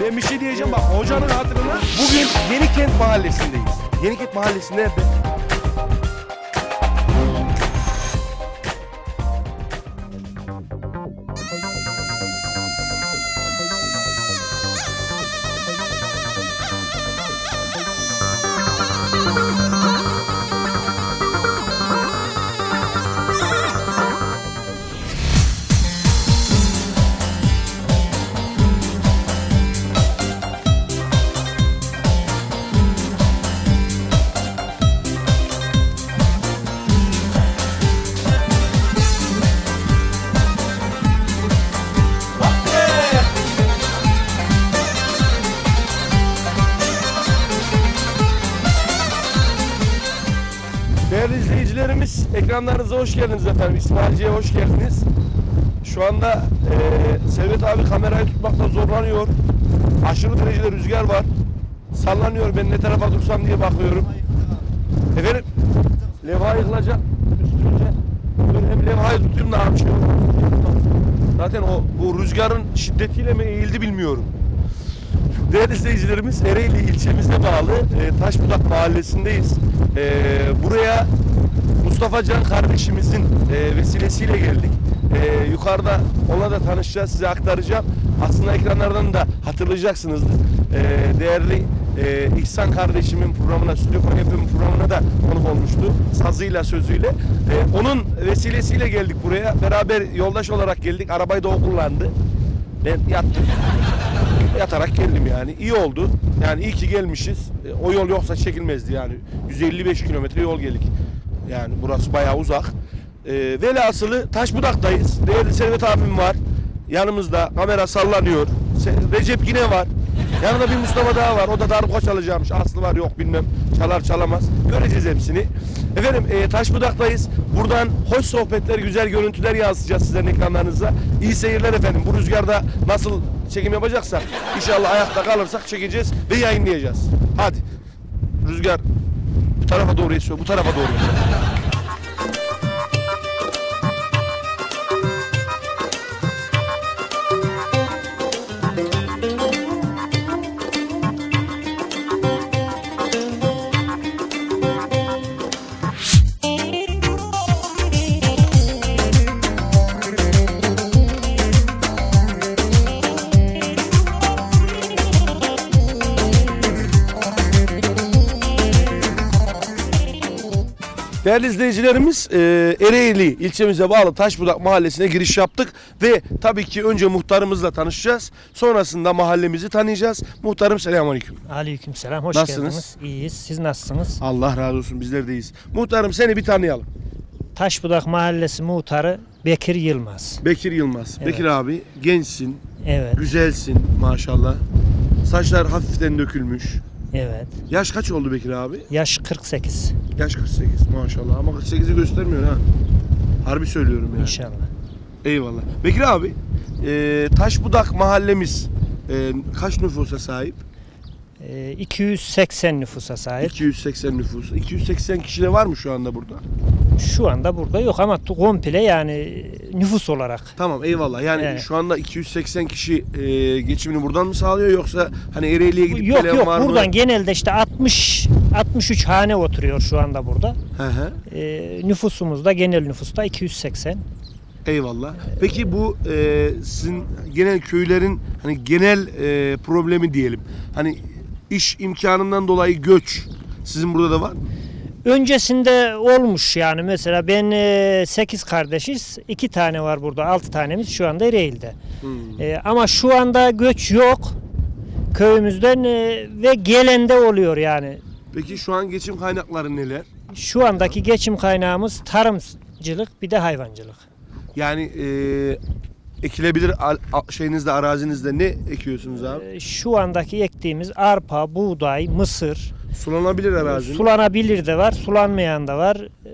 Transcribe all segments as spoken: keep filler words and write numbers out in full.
Ben bir şey diyeceğim bak hocanın hatırına. Bugün Yenikent Mahallesi'ndeyiz. Yenikent Mahallesi nerede? Değerli izleyicilerimiz, ekranlarınıza hoş geldiniz efendim. İsmailci'ye hoş geldiniz. Şu anda e, Servet abi kamerayı tutmakta zorlanıyor. Aşırı derecede rüzgar var. Sallanıyor, ben ne tarafa dursam diye bakıyorum. Efendim, levha yıkılacak üstünce. Dur hem levhayı tutayım da bir şey olur. Zaten o bu rüzgarın şiddetiyle mi eğildi bilmiyorum. Değerli izleyicilerimiz, Ereğli ilçemize bağlı e, Taşbudak mahallesindeyiz. E, buraya Mustafa Can kardeşimizin e, vesilesiyle geldik. E, yukarıda onunla da tanışacağız, size aktaracağım. Aslında ekranlardan da hatırlayacaksınızdır. E, değerli e, İhsan kardeşimin programına, Stüdyo Konu Yapımı programına da konuk olmuştu. Sazıyla, sözüyle. E, onun vesilesiyle geldik buraya. Beraber yoldaş olarak geldik. Arabayı da o kullandı. Ben yattım. Yatarak geldim yani. İyi oldu. Yani iyi ki gelmişiz. E, o yol yoksa çekilmezdi yani. yüz elli beş kilometre yol geldik. Yani burası bayağı uzak. E, velhasılı Taşbudak'tayız. Değerli Servet abim var. Yanımızda kamera sallanıyor. Se- Recep yine var. Yanında bir Mustafa daha var. O da darbuka çalacakmış. Aslı var yok bilmem. Çalar çalamaz. Göreceğiz hepsini. Efendim e, Taşbudak'tayız. Buradan hoş sohbetler, güzel görüntüler yansıtacağız sizlerin ekranlarınıza. İyi seyirler efendim. Bu rüzgarda nasıl çekim yapacaksak inşallah ayakta kalırsak çekeceğiz ve yayınlayacağız. Hadi. Rüzgar bu tarafa doğru esiyor. Bu tarafa doğru esiyor. Değerli izleyicilerimiz, e, Ereğli ilçemize bağlı Taşbudak mahallesine giriş yaptık ve tabii ki önce muhtarımızla tanışacağız. Sonrasında mahallemizi tanıyacağız. Muhtarım selamünaleyküm. Aleykümselam, hoş Nasılsınız? geldiniz. İyiyiz. Siz nasılsınız? Allah razı olsun, bizler deyiz. Muhtarım seni bir tanıyalım. Taşbudak Mahallesi muhtarı Bekir Yılmaz. Bekir Yılmaz. Evet. Bekir abi gençsin, Evet, güzelsin maşallah. Saçlar hafiften dökülmüş. evet. Yaş kaç oldu Bekir abi? Yaş kırk sekiz Yaş kırk sekiz maşallah ama kırk sekizi göstermiyor ha. Harbi söylüyorum yani. inşallah. Eyvallah. Bekir abi, e, Taşbudak mahallemiz e, kaç nüfusa sahip? Ee, iki yüz seksen nüfusa sahip. iki yüz seksen nüfus. iki yüz seksen kişi de var mı şu anda burada? Şu anda burada yok ama komple yani nüfus olarak. Tamam eyvallah. Yani Evet. şu anda iki yüz seksen kişi e, geçimini buradan mı sağlıyor yoksa hani Ereğli'ye gidip Yok gelen yok var mı? buradan genelde işte altmış altmış üç hane oturuyor şu anda burada. Hı hı. Ee, nüfusumuz da genel nüfusta iki yüz seksen. Eyvallah. Peki bu e, sizin genel köylerin hani genel e, problemi diyelim. Hani iş imkanından dolayı göç sizin burada da var mı? Öncesinde olmuş yani mesela ben sekiz kardeşiz. iki tane var burada. altı tanemiz şu anda Ereğli'de. Hmm. E, ama şu anda göç yok köyümüzden e, ve gelende oluyor yani. Peki şu an geçim kaynakları neler? Şu andaki geçim kaynağımız tarımcılık bir de hayvancılık. Yani e, ekilebilir al- a- şeyinizde, arazinizde ne ekiyorsunuz abi? E, şu andaki ektiğimiz arpa, buğday, mısır, Sulanabilir arazi mi? sulanabilir de var, sulanmayan da var. E,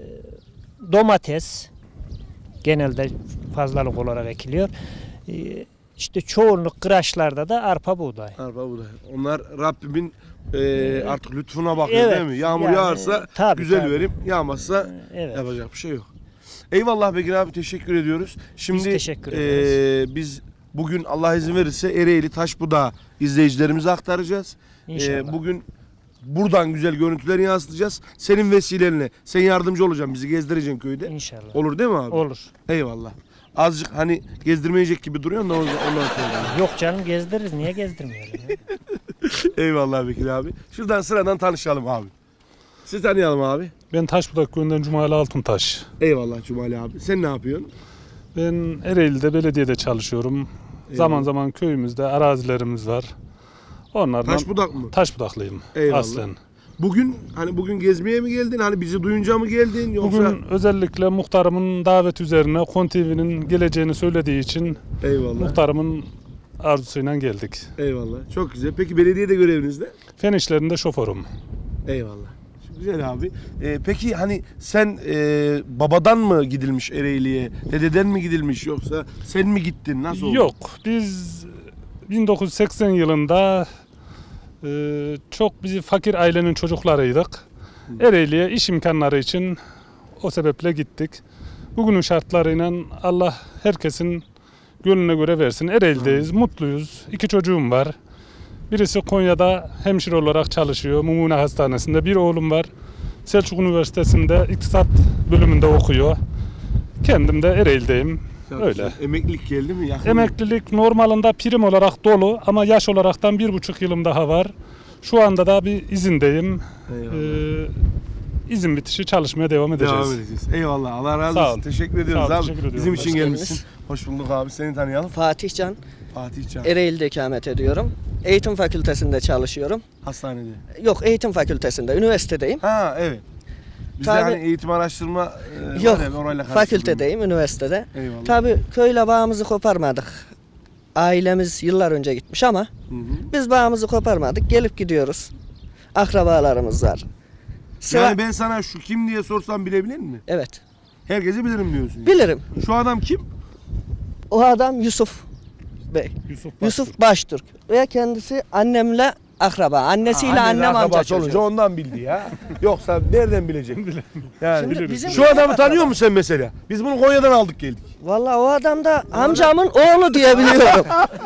domates genelde fazlalık olarak ekiliyor. E, işte çoğunluk kıraçlarda da arpa, buğday. Arpa buğday. Onlar Rabbimin e, artık lütfuna bakıyor Evet, değil mi? Yağmur yani, yağarsa tabii, güzel tabii. verim, yağmazsa Evet. yapacak bir şey yok. Eyvallah Bekir abi, teşekkür ediyoruz. Şimdi teşekkür e, ederiz. biz bugün Allah izin verirse Ereğli Taşbudağı izleyicilerimize aktaracağız. İnşallah. Ee, bugün buradan güzel görüntüleri yansıtacağız. Senin vesilenle sen yardımcı olacaksın, bizi gezdireceksin köyde. İnşallah. Olur değil mi abi? Olur. Eyvallah. Azıcık hani gezdirmeyecek gibi duruyorsun da ondan ondan sonra. Yok canım gezdiririz. Niye gezdirmeyelim ya? Eyvallah Bekir abi. Şuradan sıradan tanışalım abi. Sizi tanıyalım abi. Ben Taşbudak Köyü'nden Cumali Altuntaş. Eyvallah Cumali abi. Sen ne yapıyorsun? Ben Ereğli'de belediyede çalışıyorum. Zaman zaman köyümüzde arazilerimiz var. Onlardan Taşbudak mı? Taşbudaklıyım Eyvallah. aslen. Bugün hani bugün gezmeye mi geldin? Hani bizi duyunca mı geldin yoksa? Bugün özellikle muhtarımın davet üzerine Kon T V'nin geleceğini söylediği için Eyvallah. muhtarımın arzusuyla geldik. Eyvallah. Çok güzel. Peki belediyede görevinizde? Fen işlerinde şoförüm. Eyvallah. Güzel abi. Ee, peki hani sen e, babadan mı gidilmiş Ereğli'ye? Dededen mi gidilmiş yoksa sen mi gittin? Nasıl oldu? Yok, biz bin dokuz yüz seksen yılında e, çok bizi fakir ailenin çocuklarıydık. Ereğli'ye iş imkanları için o sebeple gittik. Bugünün şartlarıyla Allah herkesin gönlüne göre versin. Ereğli'deyiz, mutluyuz. İki çocuğum var. Birisi Konya'da hemşire olarak çalışıyor, Mumune Hastanesi'nde. Bir oğlum var, Selçuk Üniversitesi'nde iktisat bölümünde okuyor. Kendim de Ereğli'deyim. Çok Öyle. güzel. Emeklilik geldi mi? Yakın mı? Emeklilik normalinde prim olarak dolu ama yaş olaraktan bir buçuk yılım daha var. Şu anda da bir izindeyim. Eyvallah. Ee, izin bitişi çalışmaya devam edeceğiz. Devam edeceğiz. Eyvallah. Allah razı Sağ olsun. ol. Teşekkür ediyoruz Sağ ol, abi. teşekkür ediyorum. Bizim için Hoş gelmişsin. geldiniz. Hoş bulduk abi. Seni tanıyalım. Fatih Can, Fatih Can. Ereğli'de ikamet ediyorum. Eğitim fakültesinde çalışıyorum. Hastanede. Yok, eğitim fakültesinde, üniversitedeyim. Ha evet. Bizde Tabii- hani eğitim araştırma e, Yok, var ya, orayla karıştırdım. fakültedeyim, üniversitede. Eyvallah. Tabii köyle bağımızı koparmadık. Ailemiz yıllar önce gitmiş ama Hı hı. biz bağımızı koparmadık. Gelip gidiyoruz. Akrabalarımız var. Sıra... Yani ben sana şu kim diye sorsam bilebilir mi? Evet, Herkesi bilirim diyorsun. bilirim. Şu adam kim? O adam Yusuf Bey. Yusuf Baştürk. Yusuf Baştürk. Ve kendisi annemle akraba. Annesiyle Ha, annem amca akrabası olunca çocuğu. ondan bildi ya. Yoksa nereden bilecek? Yani Şimdi Biliriz. bizim şu adamı tanıyor musun sen mesela? Biz bunu Konya'dan aldık geldik. Vallahi o adam da amcamın oğlu diye biliyorum.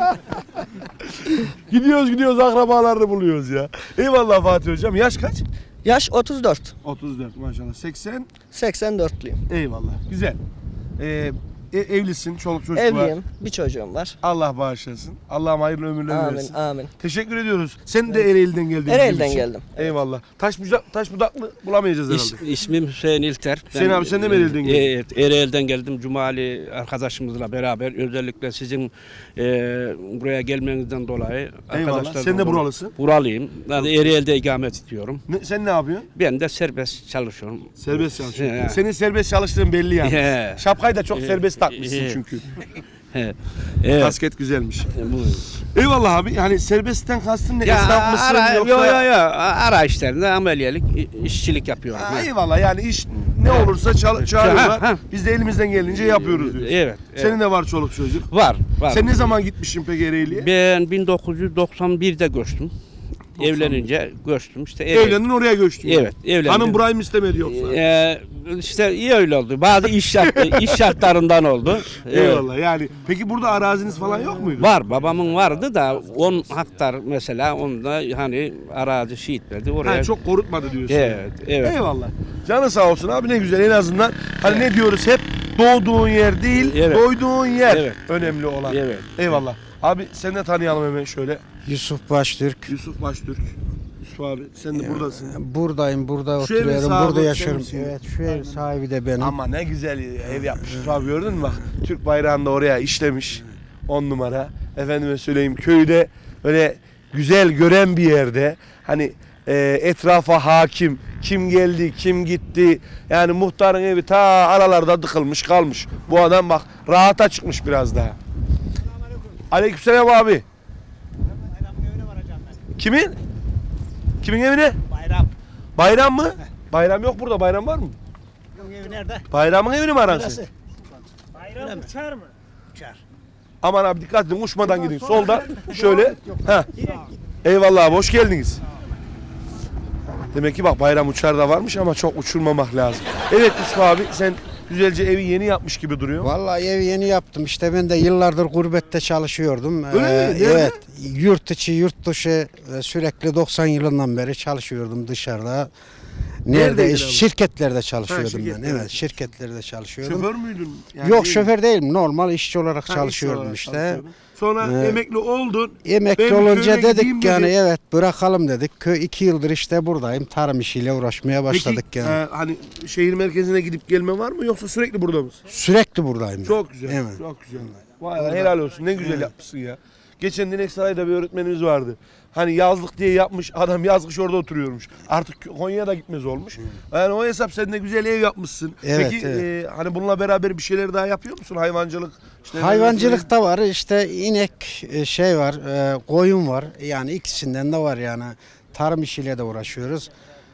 Gidiyoruz gidiyoruz akrabalarını buluyoruz ya. Eyvallah Fatih hocam. Yaş kaç? Yaş otuz dört. otuz dört maşallah. seksen. seksen dörtlüyüm. Eyvallah. Güzel. Ee, e- evlisin, çoluk çocuk var. Evliyim. Bir çocuğum var. Allah bağışlasın. Allah'ım hayırlı ömürler Amin, versin. amin. Teşekkür ediyoruz. Sen de Ereğli'den geldin. Ereğli'den bizim için. geldim. Eyvallah. Taş, bucak, taş budaklı bulamayacağız herhalde. İs, ismim Hüseyin İlter. Hüseyin abi, sen de mi Ereğli'den geldin? Evet, Ereğli'den geldim. Cumali arkadaşımızla beraber. Özellikle sizin e, buraya gelmenizden dolayı. Eyvallah. arkadaşlardan Sen de dolayı- buralısın. Buralıyım. Yani Ereğli'de ikamet ediyorum. Ne, sen ne yapıyorsun? Ben de serbest çalışıyorum. Serbest çalışıyorsun. He. Senin serbest çalıştığın belli yani. He. Şapkayı da çok He. serbest takmışsın He. çünkü. He. Evet. Kasket güzelmiş. Bu- Eyvallah abi. Yani serbestten kastın ne? Ya Esnaf mısın ara, yoksa? yo, yo, yo. Ara işlerinde ameliyelik i- işçilik yapıyorum. Ha, He. eyvallah yani iş ne olursa çal- çağırıyorlar. Ha, ha. Biz de elimizden gelince yapıyoruz diyorsun. Evet. evet. Senin de var çoluk çocuk. Var. var. Sen ne zaman gitmişsin peki Ereğli'ye? Ben bin dokuz yüz doksan birde göçtüm. Evlenince göçtüm. İşte Ereğli- Evlendin oraya göçtün. Evet, evlendim. Hanım burayı mı istemedi yoksa? Ee, işte iyi öyle oldu. Bazı iş şart, iş şartlarından oldu. Evet. Eyvallah yani. Peki burada araziniz falan yok muydu? Var, babamın vardı da on hektar mesela onda hani arazi şey etmedi oraya. Ha, çok korutmadı diyorsun. Evet, evet. Eyvallah. Canı sağ olsun abi, ne güzel en azından. Hani ne diyoruz hep, doğduğun yer değil, Evet. doyduğun yer Evet. önemli olan. Evet. Eyvallah. Abi seni de tanıyalım hemen şöyle. Yusuf Baştürk. Yusuf Baştürk. Yusuf abi sen de buradasın. Buradayım, burada Şu evin oturuyorum, sahibi burada sen yaşıyorum. misin? Evet, şu ev sahibi de benim. Ama ne güzel ev yapmış Yusuf abi, gördün mü bak. Türk bayrağını da oraya işlemiş. On numara. Efendime söyleyeyim, köyde öyle güzel gören bir yerde. Hani e, etrafa hakim. Kim geldi, kim gitti. Yani muhtarın evi ta aralarda dıkılmış kalmış. Bu adam bak rahata çıkmış biraz daha. Aleykümselam abi. Kimin? Kimin evine? Bayram. Bayram mı? Bayram yok burada. Bayram var mı? Yok evi nerede? Bayramın evini mi ararsın? Burası. Bayram uçar mı? Uçar. Aman abi dikkat edin, uçmadan gidin. Solda şöyle. Ha. Eyvallah abi, hoş geldiniz. Demek ki bak bayram uçar da varmış ama çok uçurmamak lazım. Evet Yusuf abi, sen güzelce evi yeni yapmış gibi duruyor. Vallahi evi yeni yaptım. İşte ben de yıllardır gurbette çalışıyordum. Öyle mi? Nerede? Evet. Yurt içi, yurt dışı e, sürekli doksan yılından beri çalışıyordum dışarıda. Neredeydin Nerede? abi? Şirketlerde çalışıyordum Ha, ben. şirketlerde. Evet, şirketlerde çalışıyordum. Şoför müydün? Yani Yok, değil. şoför değilim. Normal işçi olarak Ha, işçi çalışıyordum olarak işte. çalışıyordun. Sonra Ee, emekli oldun. Emekli Ben bir olunca köyüme gideyim dedik yani dedin. evet bırakalım dedik. Köy iki yıldır işte buradayım. Tarım işiyle uğraşmaya başladık Peki yani. e, hani şehir merkezine gidip gelme var mı yoksa sürekli burada mısın? Sürekli buradayım. Çok güzel. Evet. Çok güzel. Vay helal olsun. Ne güzel yapmışsın ya. Geçen Dineksaray'da bir öğretmenimiz vardı. Hani yazlık diye yapmış adam yazmış orada oturuyormuş. Artık Konya'ya da gitmez olmuş. Yani o hesap sen de güzel ev yapmışsın. Evet, Peki evet. e, hani bununla beraber bir şeyler daha yapıyor musun? Hayvancılık. işte Hayvancılık da var işte inek e, şey var e, koyun var yani ikisinden de var yani tarım işiyle de uğraşıyoruz.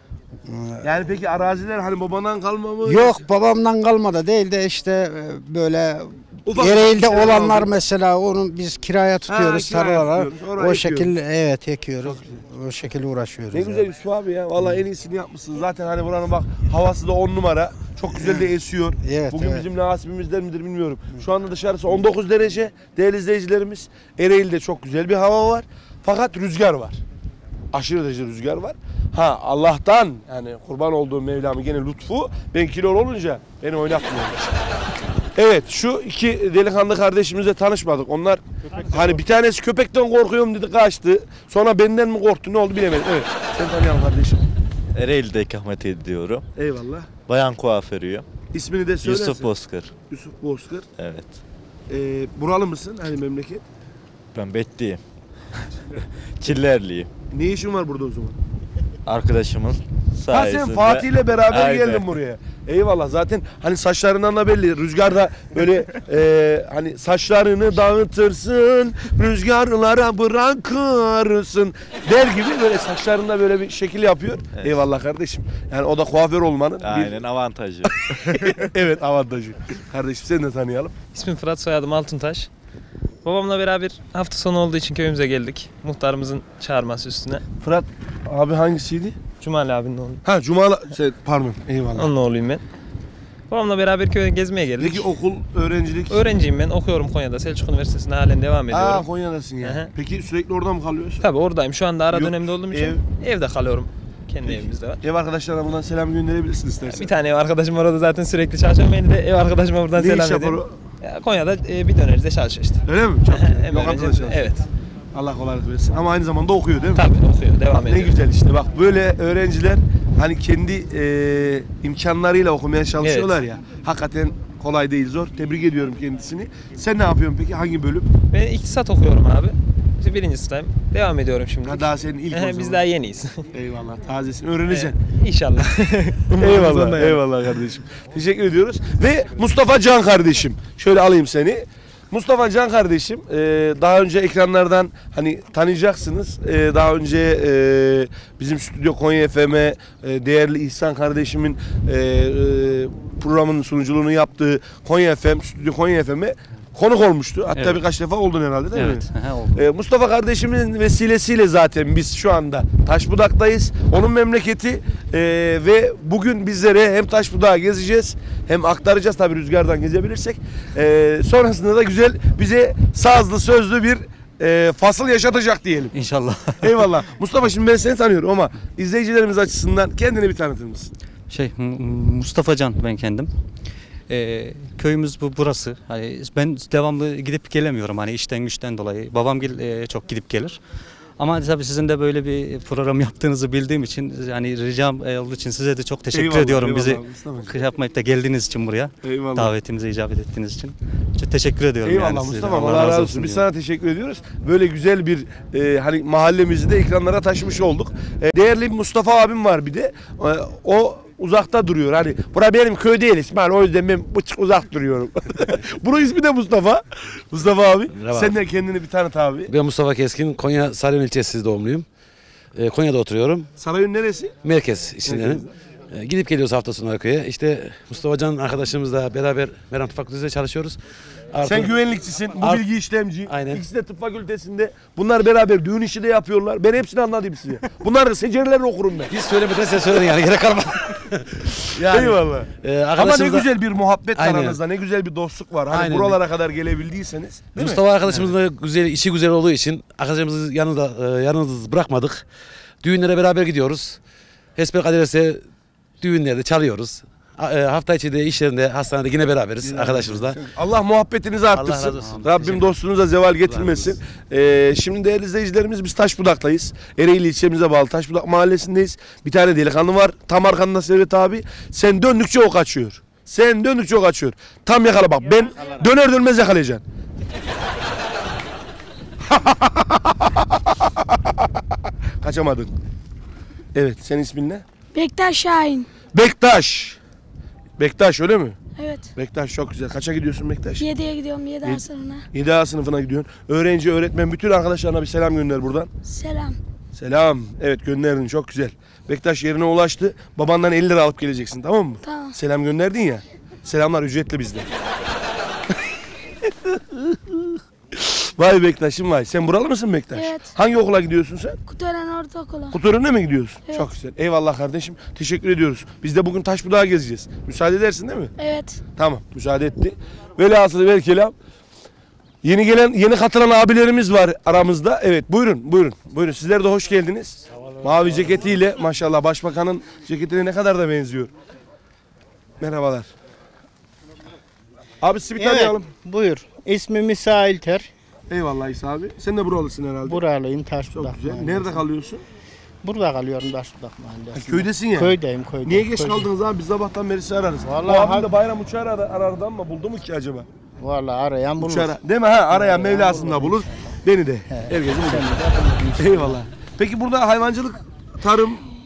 Yani peki araziler hani babandan kalma mı? Yok babamdan kalmadı değil de işte e, böyle Ufak Ereğli'de ufak şeyler olanlar aldın. mesela onu biz kiraya tutuyoruz kiraya tarlalara tutuyoruz, oraya o ekiyoruz. şekilde evet ekiyoruz o şekilde uğraşıyoruz. Ne yani. güzel Yusuf abi ya. Vallahi en iyisini yapmışsın. Zaten hani buranın bak havası da on numara. Çok güzel de esiyor. Evet, Bugün evet. bizim nasibimizden midir bilmiyorum. Şu anda dışarısı on dokuz derece. Değerli izleyicilerimiz. Ereğli'de çok güzel bir hava var. Fakat rüzgar var. Aşırı derece rüzgar var. Ha Allah'tan yani kurban olduğum Mevlam'ın gene lütfu. Ben kilolu olunca beni oynatmıyor. Evet şu iki delikanlı kardeşimizle tanışmadık. Onlar hani bir tanesi köpekten korkuyorum dedi kaçtı. Sonra benden mi korktu ne oldu bilemedim. Evet sen tanıyalım kardeşim. Ereğli'de ikamet ediyorum. Eyvallah. Bayan kuaförüyüm. İsmini de söylersin. Yusuf Bozkır. Yusuf Bozkır. Evet. Ee, buralı mısın? Hani memleket? Ben Betliyim. Çillerliyim. Ne işin var burada o zaman? Arkadaşımın Ha sayesinde. sen Fatih ile beraber Aynen. geldin buraya. Eyvallah zaten hani saçlarından da belli. Rüzgarda böyle e, hani saçlarını dağıtırsın, rüzgarlara bırakırsın der gibi böyle saçlarında böyle bir şekil yapıyor. Evet. Eyvallah kardeşim. Yani o da kuaför olmanın Aynen avantajı. bir evet avantajı. Kardeşim seni de tanıyalım. İsmim Fırat, soyadım Altuntaş. Babamla beraber hafta sonu olduğu için köyümüze geldik. Muhtarımızın çağırması üstüne. Fırat abi hangisiydi? Cumali abinin oğlu. Ha Cumali şey, pardon eyvallah. Onun oğluyum ben. Babamla beraber köye gezmeye geldik. Peki okul, öğrencilik? Öğrenciyim ben. Okuyorum Konya'da. Selçuk Üniversitesi'nde halen devam ediyorum. Aa Konya'dasın ya. Hı hı. Peki sürekli orada mı kalıyorsun? Tabii oradayım. Şu anda ara Yok, dönemde olduğum için ev- evde kalıyorum. Kendi Peki. evimizde var. Ev arkadaşlarına buradan selam gönderebilirsin istersen. Bir tane ev arkadaşım var, o da zaten sürekli çalışıyor. Ben de ev arkadaşıma buradan Ne iş selam yapar edeyim. o? Ya, Konya'da e, bir dönercide çalışıyor işte. Öyle mi? Çok güzel. Hem Lokantada öğrenci- çalışıyor. Evet. Allah kolaylık versin. Ama aynı zamanda okuyor değil mi? Tabii okuyor. Devam Ne ediyor. güzel işte bak böyle öğrenciler hani kendi e, imkanlarıyla okumaya çalışıyorlar ya. Hakikaten kolay değil zor. Tebrik ediyorum kendisini. Sen ne yapıyorsun peki? Hangi bölüm? Ben iktisat okuyorum abi. İşte birinci sınıftayım. Devam ediyorum şimdi. Ha, daha senin ilk o zaman. Biz daha yeniyiz. Eyvallah. Tazesin. Öğreneceksin. İnşallah. Eyvallah. Eyvallah kardeşim. Teşekkür ediyoruz. Ve Mustafa Can kardeşim. Şöyle alayım seni. Mustafa Can kardeşim e, daha önce ekranlardan hani tanıyacaksınız. E, daha önce e, bizim Stüdyo Konya F M'e e, değerli İhsan kardeşimin e, e, programının sunuculuğunu yaptığı Konya F M, Stüdyo Konya F M'e konuk olmuştu. Hatta Evet. birkaç defa oldun herhalde değil Evet. mi? Aha, oldu. Ee, Mustafa kardeşimin vesilesiyle zaten biz şu anda Taşbudak'tayız. Onun memleketi ee, ve bugün bizlere hem Taşbudak'ı gezeceğiz hem aktaracağız tabii rüzgardan gezebilirsek. Ee, sonrasında da güzel bize sazlı sözlü bir ee, fasıl yaşatacak diyelim. İnşallah. Eyvallah. Mustafa şimdi ben seni tanıyorum ama izleyicilerimiz açısından kendini bir tanıtır mısın? Şey M- Mustafa Can ben kendim. Ee, köyümüz bu burası. Hani ben devamlı gidip gelemiyorum hani işten güçten dolayı. Babam gel e, çok gidip gelir. Ama tabii sizin de böyle bir program yaptığınızı bildiğim için yani ricam e, olduğu için size de çok teşekkür Eyvallah, ediyorum. eyvallah Bizi Mustafa'cığım. kış yapmayıp da geldiğiniz için buraya. Eyvallah. Davetimize icabet ettiğiniz için. Çok teşekkür ediyorum. Eyvallah yani size de. Mustafa Allah razı olsun. Biz diyorum. sana teşekkür ediyoruz. Böyle güzel bir e, hani mahallemizi de ekranlara taşımış olduk. E, değerli bir Mustafa abim var bir de. E, o uzakta duruyor. Hani bura benim köy değil İsmail. O yüzden ben buçuk uzak duruyorum. Bunun ismi de Mustafa. Mustafa abi. Merhaba. Sen de kendini bir tanıt abi. Ben Mustafa Keskin, Konya Sarıyen ilçesi doğumluyum. Ee, Konya'da oturuyorum. Sarayın neresi? Merkez içindenim. E, gidip geliyoruz hafta sonu köye. İşte Mustafa Can arkadaşımızla beraber Meram Tıp Fakültesi'nde çalışıyoruz. Artı, Sen güvenlikçisin, bu Art- bilgi işlemci. Aynen. İkisi de tıp fakültesinde. Bunlar beraber düğün işi de yapıyorlar. Ben hepsini anladım size. Bunların secerilerini okurum ben. Biz söylemeden sen söyledin yani gerek kalmadı. yani, Eyvallah. E, Ama ne arkadaşımızla- güzel bir muhabbet Aynen. aranızda, ne güzel bir dostluk var. Hani Aynen. buralara kadar gelebildiyseniz. Değil Mustafa mi? arkadaşımızın da güzel, işi güzel olduğu için arkadaşımızı yanında e, yalnız bırakmadık. Düğünlere beraber gidiyoruz. Hesbelkaderse düğünlerde çalıyoruz. A- e, hafta içi de iş yerinde, hastanede yine beraberiz arkadaşımızla. Allah muhabbetinizi arttırsın. Allah razı olsun. Rabbim Teşekkür- dostunuza zeval getirmesin. Ee, şimdi değerli izleyicilerimiz biz Taşbudak'tayız. Ereğli ilçemize bağlı Taşbudak mahallesindeyiz. Bir tane delikanlı var. Tam arkanda Servet abi. Sen döndükçe o kaçıyor. Sen döndükçe o kaçıyor. Tam yakala bak. Ben döner dönmez yakalayacaksın. Kaçamadın. Evet, senin ismin ne? Bektaş Şahin. Bektaş. Bektaş öyle mi? Evet. Bektaş çok güzel. Kaça gidiyorsun Bektaş? yediye gidiyorum yedi Yedi- A sınıfına. yedi A sınıfına gidiyorsun. Öğrenci, öğretmen bütün arkadaşlarına bir selam gönder buradan. Selam. Selam. Evet gönderdin çok güzel. Bektaş yerine ulaştı. Babandan elli lira alıp geleceksin tamam mı? Tamam. Selam gönderdin ya. Selamlar ücretli bizde. Vay Bektaş'ım vay. Sen buralı mısın Bektaş? Evet. Hangi okula gidiyorsun sen? Kutören Ortaokulu. Kuturen'e mi gidiyorsun? Evet. Çok güzel. Eyvallah kardeşim. Teşekkür ediyoruz. Biz de bugün Taşbudak'a gezeceğiz. Müsaade edersin değil mi? Evet. Tamam. Müsaade etti. Velhasılı vel kelam. Yeni gelen, yeni katılan abilerimiz var aramızda. Evet buyurun, buyurun. Buyurun sizler de hoş geldiniz. Mavi ceketiyle maşallah başbakanın ceketine ne kadar da benziyor. Merhabalar. Abi sizi bir tanıyalım. Buyur. İsmim İsa İlter. Eyvallah İsa abi. Sen de buralısın herhalde. Buralıyım Taşbudak. Çok güzel. Mahallesi. Nerede kalıyorsun? Burada kalıyorum Taşbudak Mahallesi'nde. Ha, köydesin ya. Köydeyim köyde. Niye geç Köyde. kaldınız abi? Biz sabahtan beri sizi ararız. Vallahi Bu abim hak- de bayram uçağı aradı, arardı ama buldu mu ki acaba? Vallahi arayan bulur. Uçağı, değil mi ha? Arayan Mevlasını da bulur. Beni de. Herkesi bulur. Eyvallah. Peki burada hayvancılık, tarım.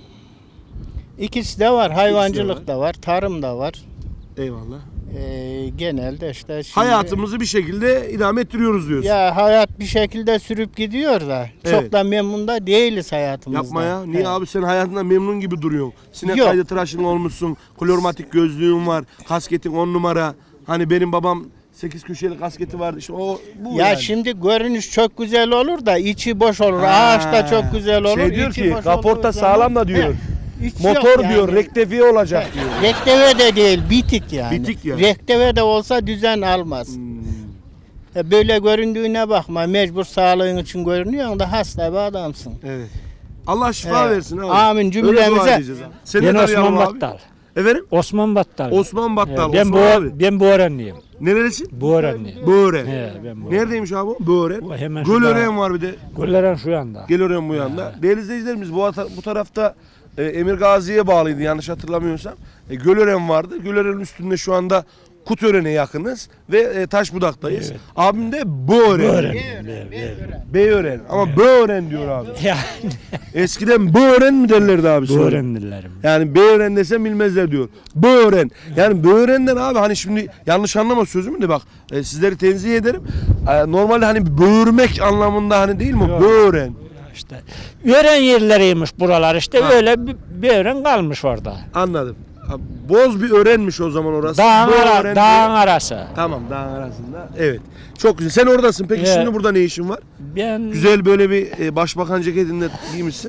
İkisi de var. Hayvancılık da var. Tarım da var. Eyvallah. Ee, genelde işte şimdi, Hayatımızı bir şekilde idame ettiriyoruz diyorsun. ya hayat bir şekilde sürüp gidiyor da Evet. çok da memnun da değiliz hayatımızdan. Yapma ya. Niye He. abi sen hayatından memnun gibi duruyorsun. Sinek Yok. kaydı tıraşın olmuşsun. Klormatik gözlüğün var. Kasketin on numara. Hani benim babam sekiz köşeli kasketi vardı. İşte o bu Ya yani. şimdi görünüş çok güzel olur da içi boş olur. Ha. Ağaç da çok güzel olur. Şey diyor içi ki boş kaporta olduğu zaman- sağlam da diyor. He, hiç yok Motor yani. diyor rektifiye olacak diyor. Rekteve de değil, bitik yani. Bitik ya. Rekteve de olsa düzen almaz. Hmm. E Böyle göründüğüne bakma, mecbur sağlığın için görünüyorsun da hasta bir adamsın. Evet. Allah şifa Evet. versin abi. Amin Öyle cümlemize. dua edeceğiz abi. Seni Ben de tanıyalım Osman abi. Battal. Efendim? Osman Battal. Osman Battal. ben bu Osman abi. ben bu öğrenliyim. Nerelisin? Bu öğrenliyim. Böğren. He, ben bu. Neredeymiş abi o? Böğren. Bu hemen Gölören şurada. var bir de. Göllerin şu yanda. Gölören bu yanda. Değerli izleyicilerimiz bu, ata- bu tarafta e, Emir Gazi'ye bağlıydı yanlış hatırlamıyorsam. E, Gölören vardı. Gölören'in üstünde şu anda Kutören'e yakınız ve e, Taşbudak'tayız. Evet. Abim de Böğren. Böğren. Böğren. Ama Böğren diyor abi. Yani Eskiden Böğren mi derlerdi abi? sonra? Böğrenlilerim. Yani Böğren desem bilmezler diyor. Böğren. Yani Böğren'den abi hani şimdi yanlış anlama sözümü de bak e, sizleri tenzih ederim. E, normalde hani böğürmek anlamında hani değil mi? Yok. Böğren. İşte öğren yerleriymiş buralar işte Ha. öyle bir, bir öğren kalmış orada. Anladım. Ha, Boz bir öğrenmiş o zaman orası. Dağın, Böğren ara, diye- dağın arası. Tamam dağın arasında. Evet. Çok güzel. Sen oradasın. Peki Evet. şimdi burada ne işin var? Ben Güzel böyle bir e, başbakan ceketinde giymişsin.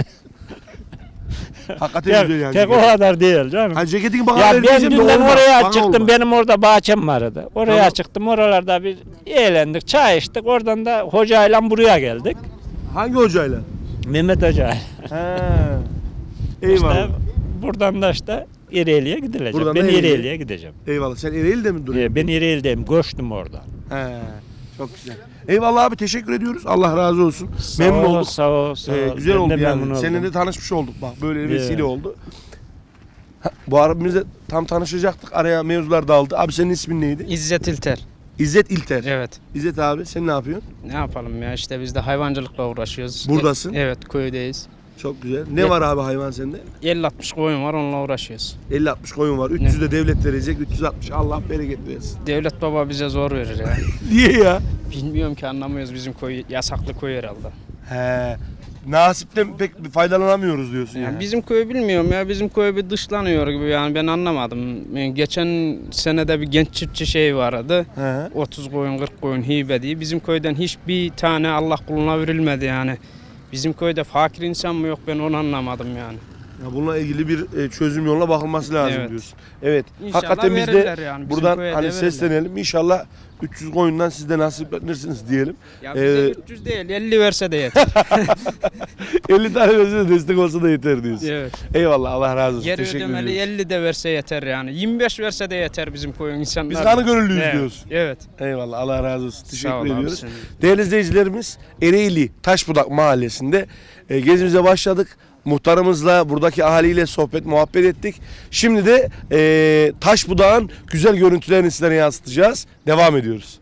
Hakikaten tek, güzel yani. tek o ceket. kadar değil canım. Ha, ceketin bana Ya ver ben diyeceğim de dünden olmaz. oraya Bana çıktım. olmaz. Benim orada bahçem vardı. Oraya Tamam. çıktım. Oralarda bir eğlendik, çay içtik. Oradan da hocayla buraya geldik. Hangi hocayla? Mehmet Hoca. He. Eyvallah. İşte buradan da işte Ereğli'ye gidilecek. Buradan da ben Ereğli'ye. Ereğli'ye gideceğim. Eyvallah. Sen Ereğli'de mi duruyorsun? Ee, Ben Ereğli'deyim. Göçtüm oradan. He. Çok güzel. Eyvallah abi teşekkür ediyoruz. Allah razı olsun. Sağ memnun ol, olduk. Sağ ol, sağ Ee, ol. güzel Ben oldu de yani. memnun Seninle oldum. de tanışmış olduk bak. Böyle bir Evet. vesile oldu. Ha, bu ara biz de tam tanışacaktık. Araya mevzular daldı. Abi senin ismin neydi? İzzet İlter. İzzet İlter. Evet. İzzet abi sen ne yapıyorsun? Ne yapalım ya işte biz de hayvancılıkla uğraşıyoruz. Buradasın. E- evet köydeyiz. Çok güzel. Ne Evet. var abi hayvan sende? elli altmış koyun var onunla uğraşıyoruz. elli altmış koyun var. üç yüz de devlet verecek. üç yüz altmış Allah bereket versin. Devlet baba bize zor verir ya. Niye ya? Bilmiyorum ki anlamıyoruz bizim koyu yasaklı koy herhalde. He. nasipten pek faydalanamıyoruz diyorsun yani. Yani bizim köy bilmiyorum ya, bizim köy bir dışlanıyor gibi, yani ben anlamadım. Yani geçen senede bir genç çiftçi şey vardı. He. otuz koyun kırk koyun hibe diye. Bizim köyden hiçbir tane Allah kuluna verilmedi yani. Bizim köyde fakir insan mı yok, ben onu anlamadım yani. Ya bununla ilgili bir e, çözüm yoluna bakılması lazım Evet. diyorsun. Evet. İnşallah Hakikaten biz de verirler yani, bizim buradan köye de hani verirler. seslenelim. İnşallah üç yüz koyundan siz de nasiplenirsiniz diyelim. Ya bize Ee, üç yüz değil, elli verse de yeter. elli tane verse de destek olsa da yeter diyorsun. Evet. Eyvallah, Allah razı olsun. Geri Teşekkür ödemeli ediyoruz. elli de verse yeter yani. yirmi beş verse de yeter bizim koyun insanlar. Biz kanı gönüllüyüz Evet, diyorsun. Evet. Eyvallah, Allah razı olsun. Teşekkür ol abi, ediyoruz. senin. Değerli izleyicilerimiz, Ereğli Taşbudak Mahallesi'nde e, gezimize başladık. Muhtarımızla, buradaki ahaliyle sohbet, muhabbet ettik. Şimdi de e, Taşbudak'ın güzel görüntülerini sizlere yansıtacağız. Devam ediyoruz.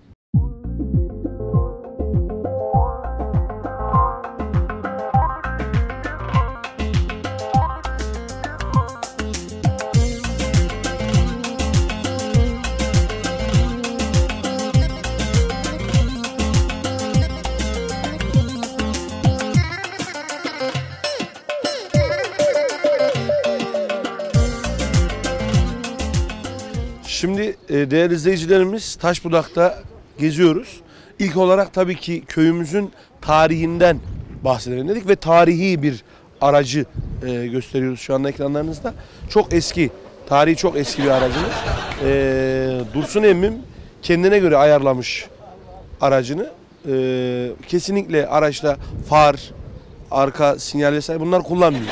Şimdi e, değerli izleyicilerimiz, Taşbudak'ta geziyoruz. İlk olarak tabii ki köyümüzün tarihinden bahsedelim dedik ve tarihi bir aracı e, gösteriyoruz şu anda ekranlarınızda. Çok eski, tarihi çok eski bir aracımız. E, Dursun emmim kendine göre ayarlamış aracını. E, kesinlikle araçta far, arka sinyal vesaire bunlar kullanmıyor.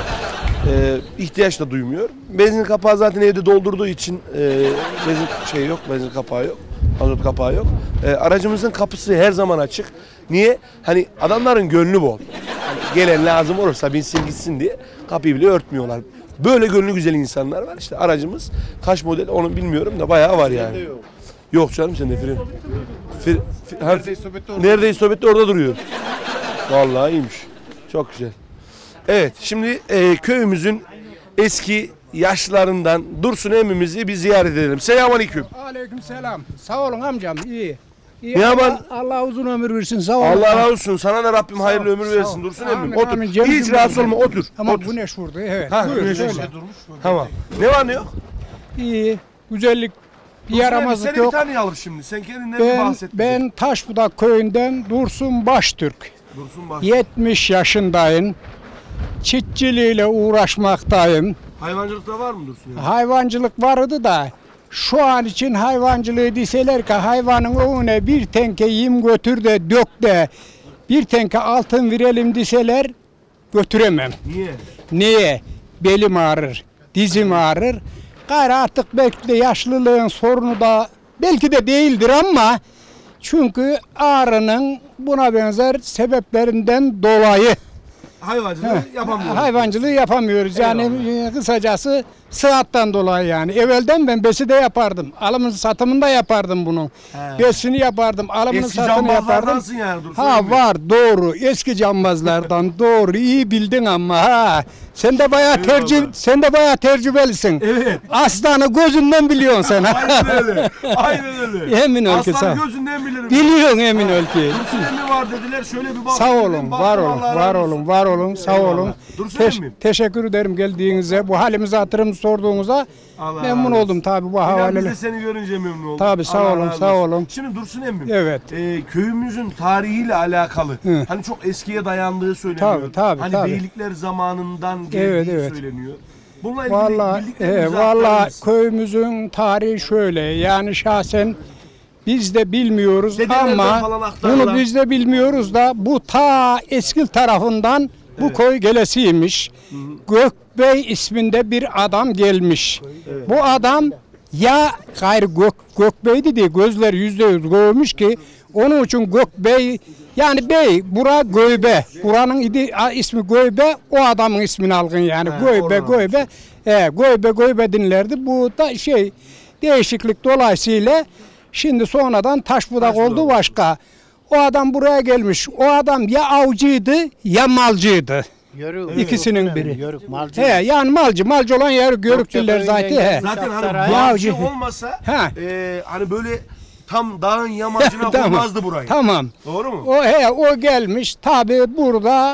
Ee, ihtiyaç da duymuyor. Benzin kapağı zaten evde doldurduğu için e, benzin şey yok, benzin kapağı yok, mazot kapağı yok. E, aracımızın kapısı her zaman açık. Niye? Hani adamların gönlü bol. Hani gelen lazım olursa binsin gitsin diye kapıyı bile örtmüyorlar. Böyle gönlü güzel insanlar var. İşte aracımız kaç model onu bilmiyorum da bayağı var yani. Yok. Yok canım sende fren. Fir, fir, ha, neredeyiz sohbette orada duruyor. Vallahi iyiymiş. Çok güzel. Evet, şimdi e, köyümüzün eski yaşlarından Dursun emmimizi bir ziyaret edelim. Selamünaleyküm. Aleyküm selam. Sağ olun amcam, iyi. iyi Ne Allah, yapan? Allah uzun ömür versin, sağ olun. Allah razı olsun. Sana da Rabbim Sağ hayırlı ol, ömür sağ versin ol. Dursun Amin, emmim. Otur. amin. Cemil Hiç cümle rahatsız olma, cümle. otur. Tamam, otur. güneş vurdu, evet. Ha, Buyur, güneş söyle. vurdu. Tamam. Ne var ne yok? İyi, güzellik, bir Dursun emmi, yaramazlık seni bir yok. tanıyalım şimdi. Sen kendinden bir Ben, bahset bize. ben Taşbudak köyünden Dursun Baştürk. Dursun Baş. yetmiş yaşındayım. Çiftçiliğiyle uğraşmaktayım. Hayvancılıkta var mı Dursun emmi? Hayvancılık vardı da şu an için hayvancılığı deseler ki hayvanın önüne bir tenke yem götür de dök de bir tenke altın verelim deseler götüremem. Niye? Niye? Belim ağrır, dizim ağrır. Gayrı artık belki de yaşlılığın sorunu da belki de değildir ama çünkü ağrının buna benzer sebeplerinden dolayı Hayvancılığı yapamıyoruz. hayvancılığı yapamıyoruz. Yani e, kısacası sıhhatten dolayı yani. Evvelden ben besi de yapardım. Alımın satımını da yapardım bunun. He. Besini yapardım, alımını Eski satımını yapardım. cambazlardansın yani Dursun Ha emmi. var, doğru. Eski cambazlardan doğru. İyi bildin ama ha. Sen de bayağı tercih sen de bayağı tecrübelisin. Evet. Aslanı gözünden biliyorsun sen. ha. Aynen öyle. Aynen öyle. Emin ol ki Aslan sağ. gözünden bilirim. Biliyorsun emin ol ki. Dursun emmi var dediler. Şöyle bir bak. Sağ dedim, olun, baktım, var olun, Allah var razı olsun. olun, var olun, sağ Eyvallah. olun. Dursun Teş- emmim. teşekkür ederim geldiğinize. Bu halimizi hatırımızı sorduğunuza Allah memnun razı oldum tabii bu İnan biz havaleyle. de seni görünce memnun olduk. Tabii, sağ Allah olun, razı sağ olsun. olun. Şimdi Dursun emmim. Evet. E, köyümüzün tarihiyle alakalı. Hı. Hani çok eskiye dayandığı söyleniyor. Tabii, tabii, Hani tabii. beylikler zamanından geldiği Evet, evet. söyleniyor. Bununla ilgili Vallahi bildiklerinizi e, aktarır vallahi mısın? köyümüzün tarihi şöyle. Yani şahsen biz de bilmiyoruz Dedelerden ama falan aktarılan- bunu biz de bilmiyoruz da bu ta Eskil tarafından bu Evet. köy gelesiymiş. Gökbey isminde bir adam gelmiş. Bu adam ya gayrı Gök, Gökbey'di diye gözler yüzde yüz görmüş ki onun için Gökbey yani bey bura Göybe. Buranın idi, a, ismi Göybe, o adamın ismini algın yani. He, Göybe oradan Göybe. E, Göybe Göybe dinlerdi. Bu da şey değişiklik dolayısıyla şimdi sonradan Taşbudak Taşbudak oldu oldu. başka. O adam buraya gelmiş. O adam ya avcıydı ya malcıydı. Yörük. İkisinin biri. Yörük, malcı. He yani malcı, malcı olan yer görüktüler zaten. He. Zaten hani Saray. bu Ya avcı avcı- olmasa He. e, hani böyle tam dağın yamacına Tamam. koymazdı burayı. Tamam. Doğru mu? O he o gelmiş tabi burada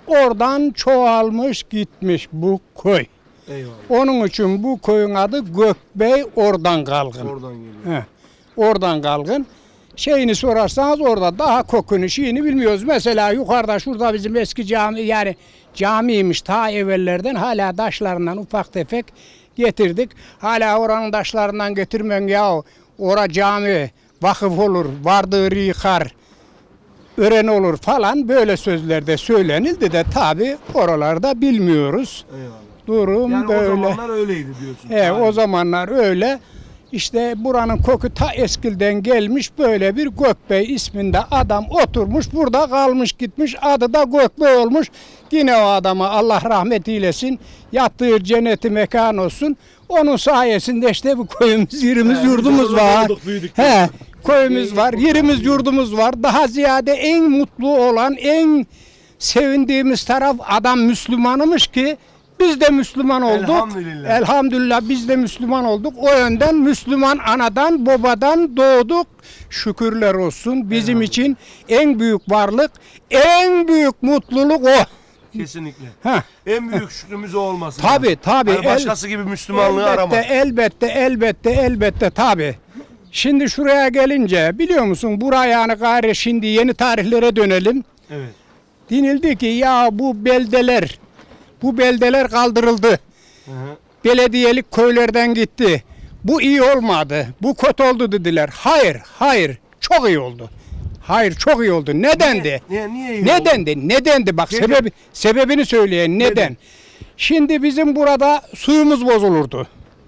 oradan çoğalmış gitmiş bu köy. Eyvallah. Onun için bu köyün adı Gökbey oradan kalkın. Oradan geliyor. He, oradan kalkın. Şeyini sorarsanız orada daha kokunu şeyini bilmiyoruz. Mesela yukarıda şurada bizim eski cami yani camiymiş ta evvellerden hala taşlarından ufak tefek getirdik. Hala oranın taşlarından getirmen ya ora cami vakıf olur vardığı yıkar öğren olur falan böyle sözlerde söylenildi de tabi oralarda bilmiyoruz. Eyvallah. Durum Yani böyle. o zamanlar öyleydi diyorsun. He, o zamanlar öyle. İşte buranın koku ta eskilden gelmiş böyle bir Gökbey isminde adam oturmuş burada kalmış gitmiş adı da Gökbey olmuş. Yine o adama Allah rahmet eylesin yattığı cenneti mekan olsun. Onun sayesinde işte bu köyümüz yerimiz He, yurdumuz biz var. doğduk, büyüdük. He, köyümüz var yerimiz yurdumuz var. Daha ziyade en mutlu olan en sevindiğimiz taraf adam Müslümanımış ki biz de Müslüman olduk. Elhamdülillah. Elhamdülillah biz de Müslüman olduk. O yönden Müslüman anadan babadan doğduk. Şükürler olsun. Bizim için en büyük varlık, en büyük mutluluk o. Kesinlikle. Ha. En büyük şükrümüz o olmasın. Tabii tabii. Yani başkası gibi Müslümanlığı elbette, aramaz. Elbette elbette elbette tabii. Şimdi şuraya gelince biliyor musun buraya yani gayri şimdi yeni tarihlere dönelim. Evet. Denildi ki ya bu beldeler bu beldeler kaldırıldı. Hı hı. Belediyelik köylerden gitti. Bu iyi olmadı. Bu kötü oldu dediler. Hayır, hayır. Çok iyi oldu. Hayır, çok iyi oldu. Nedendi? Niye, niye iyi Nedendi? oldu? Nedendi? Bak Neden? sebebi sebebini söyleyen neden? Neden? Şimdi bizim burada suyumuz bozulurdu.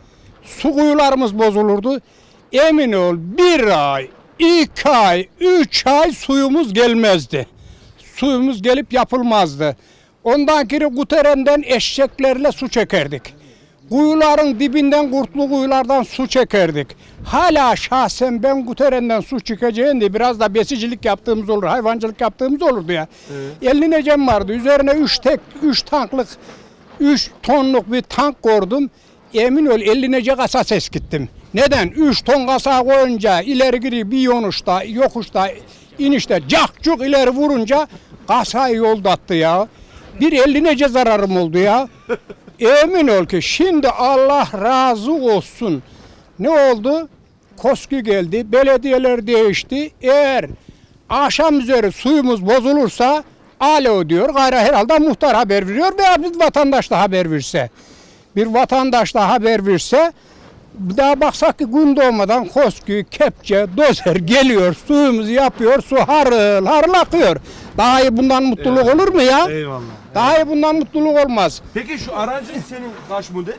Su kuyularımız bozulurdu. Emin ol bir ay, iki ay, üç ay suyumuz gelmezdi. Suyumuz gelip yapılmazdı. Ondan kiri Guteren'den eşeklerle su çekerdik. Kuyuların dibinden kurtlu kuyulardan su çekerdik. Hala şahsen ben Guteren'den su çekeceğim diye biraz da besicilik yaptığımız olur, hayvancılık yaptığımız olurdu ya. Evet. elli necem vardı. Üzerine üç tek, üç tanklık, üç tonluk bir tank koydum. Emin ol elli nece kasa ses gittim. Neden? üç ton kasa koyunca ileri giri bir yonuşta, yokuşta, inişte cakcuk ileri vurunca kasayı yoldattı ya. Bir elli nece zararım oldu ya. Emin ol ki şimdi Allah razı olsun. Ne oldu? KOSGİ geldi, belediyeler değişti. Eğer akşam üzeri suyumuz bozulursa alo diyor. Gayrı herhalde muhtar haber veriyor veya bir vatandaş da haber verse. Bir vatandaş da haber verse bir daha baksak ki gün doğmadan KOSGİ, kepçe, dozer geliyor, suyumuzu yapıyor, su harıl harıl akıyor. Daha iyi bundan mutluluk Eyvallah. olur mu ya? Eyvallah. Daha iyi bundan mutluluk olmaz. Peki şu aracın senin kaç model?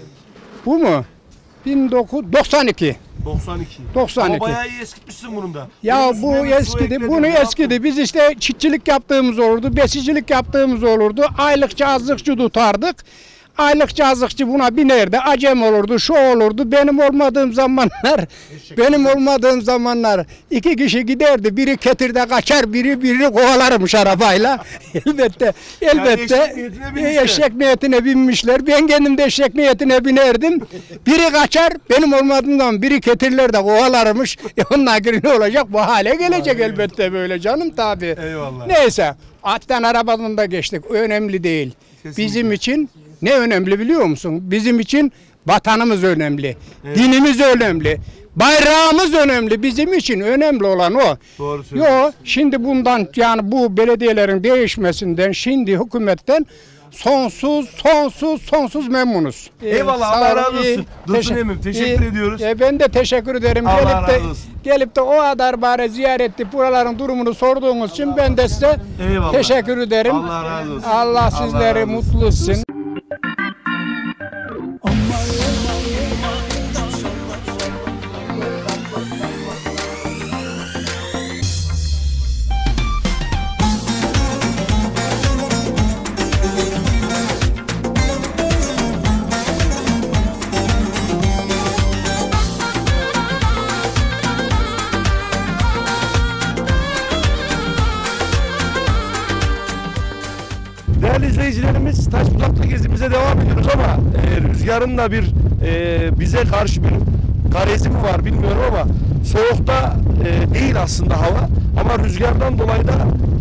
Bu mu? bin dokuz yüz doksan iki. doksan iki. doksan iki. Ama bayağı iyi eskitmişsin bunun da. Ya Bunun bu üstüne bir su eskidi, ekledin, bunu ne yaptın? eskidi. Biz işte çiftçilik yaptığımız olurdu, besicilik yaptığımız olurdu. Aylıkça azlıkçı tutardık. Aylıkça azlıkçı buna binerdi, acem olurdu, şu olurdu. Benim olmadığım zamanlar, benim olmadığım zamanlar iki kişi giderdi. Biri ketirde kaçar, biri birini kovalarmış arabayla. elbette, elbette eşek niyetine binmişler. eşek niyetine binmişler. Ben kendim de eşek niyetine binerdim. Biri kaçar, benim olmadığım zaman biri ketirler de kovalarmış. E ondan geri ne olacak? Bu hale gelecek elbette böyle canım tabii. Eyvallah. Neyse, attan arabadan da geçtik. Önemli değil. Kesinlikle. Bizim için ne önemli biliyor musun? Bizim için vatanımız önemli. Evet. Dinimiz önemli. Bayrağımız önemli. Bizim için önemli olan o. Doğru söylüyorsun. Yo, şimdi bundan yani bu belediyelerin değişmesinden, şimdi hükümetten sonsuz, sonsuz, sonsuz memnunuz. Eyvallah, Sağ Allah olun, razı iyi. olsun. Dursun Teşe- emmim, teşekkür iyi. ediyoruz. E, ben de teşekkür ederim. Allah gelip de, razı olsun. gelip de o kadar bari ziyaret edip buraların durumunu sorduğunuz için ben de size Eyvallah. teşekkür ederim. Allah razı olsun. Allah Allah sizleri razı olsun. mutlu etsin. Değerli izleyicilerimiz, Taşbuzak'ta gezimize devam ediyoruz ama e, rüzgarın da bir e, bize karşı bir garezi mi var bilmiyorum ama soğukta e, değil aslında hava ama rüzgardan dolayı da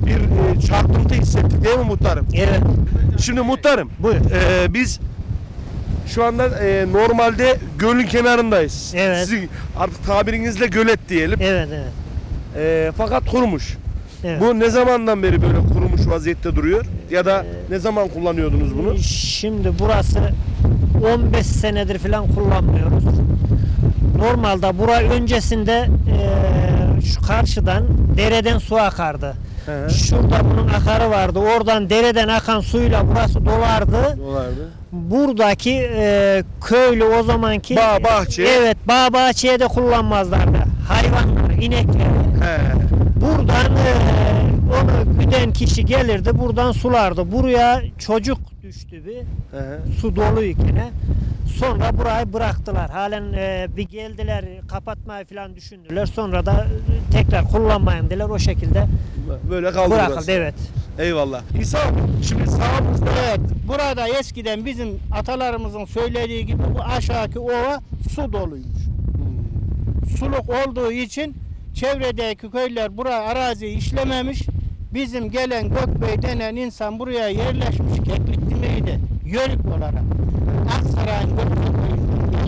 bir e, çarpıntı hissettik değil mi muhtarım? Evet. Şimdi muhtarım, Buyur. e, biz şu anda e, normalde gölün kenarındayız. Evet. Sizin artık tabirinizle gölet diyelim. Evet, evet. E, fakat kurumuş. Evet. Bu ne zamandan beri böyle kurumuş vaziyette duruyor? Ya da ne zaman kullanıyordunuz bunu? Şimdi burası on beş senedir falan kullanmıyoruz. Normalde bura öncesinde eee, şu karşıdan dereden su akardı. He. Şurada bunun akarı vardı. Oradan dereden akan suyla burası dolardı. Dolardı. Buradaki eee, köylü o zamanki Bağ, bahçe. Evet, bağ bahçeye de kullanmazlardı. Hayvanlar, inekleri. He. Buradan eee, onu güden kişi gelirdi, buradan sulardı. Buraya çocuk düştü bir. He. Su doluyken. Sonra burayı bıraktılar. Halen e, bir geldiler, kapatmayı falan düşündüler. Sonra da e, tekrar kullanmayın dediler. O şekilde Böyle kaldı bırakıldı. burası. Evet. Eyvallah. İsa abi, şimdi sağımızda Evet, burada eskiden bizim atalarımızın söylediği gibi bu aşağıki ova su doluymuş. Suluk olduğu için çevredeki köyler buraya araziyi işlememiş. Bizim gelen Gökbey denen insan buraya yerleşmiş. Keklik Dimeydi, yörük olarak. Aksaray'ın Gökbey'in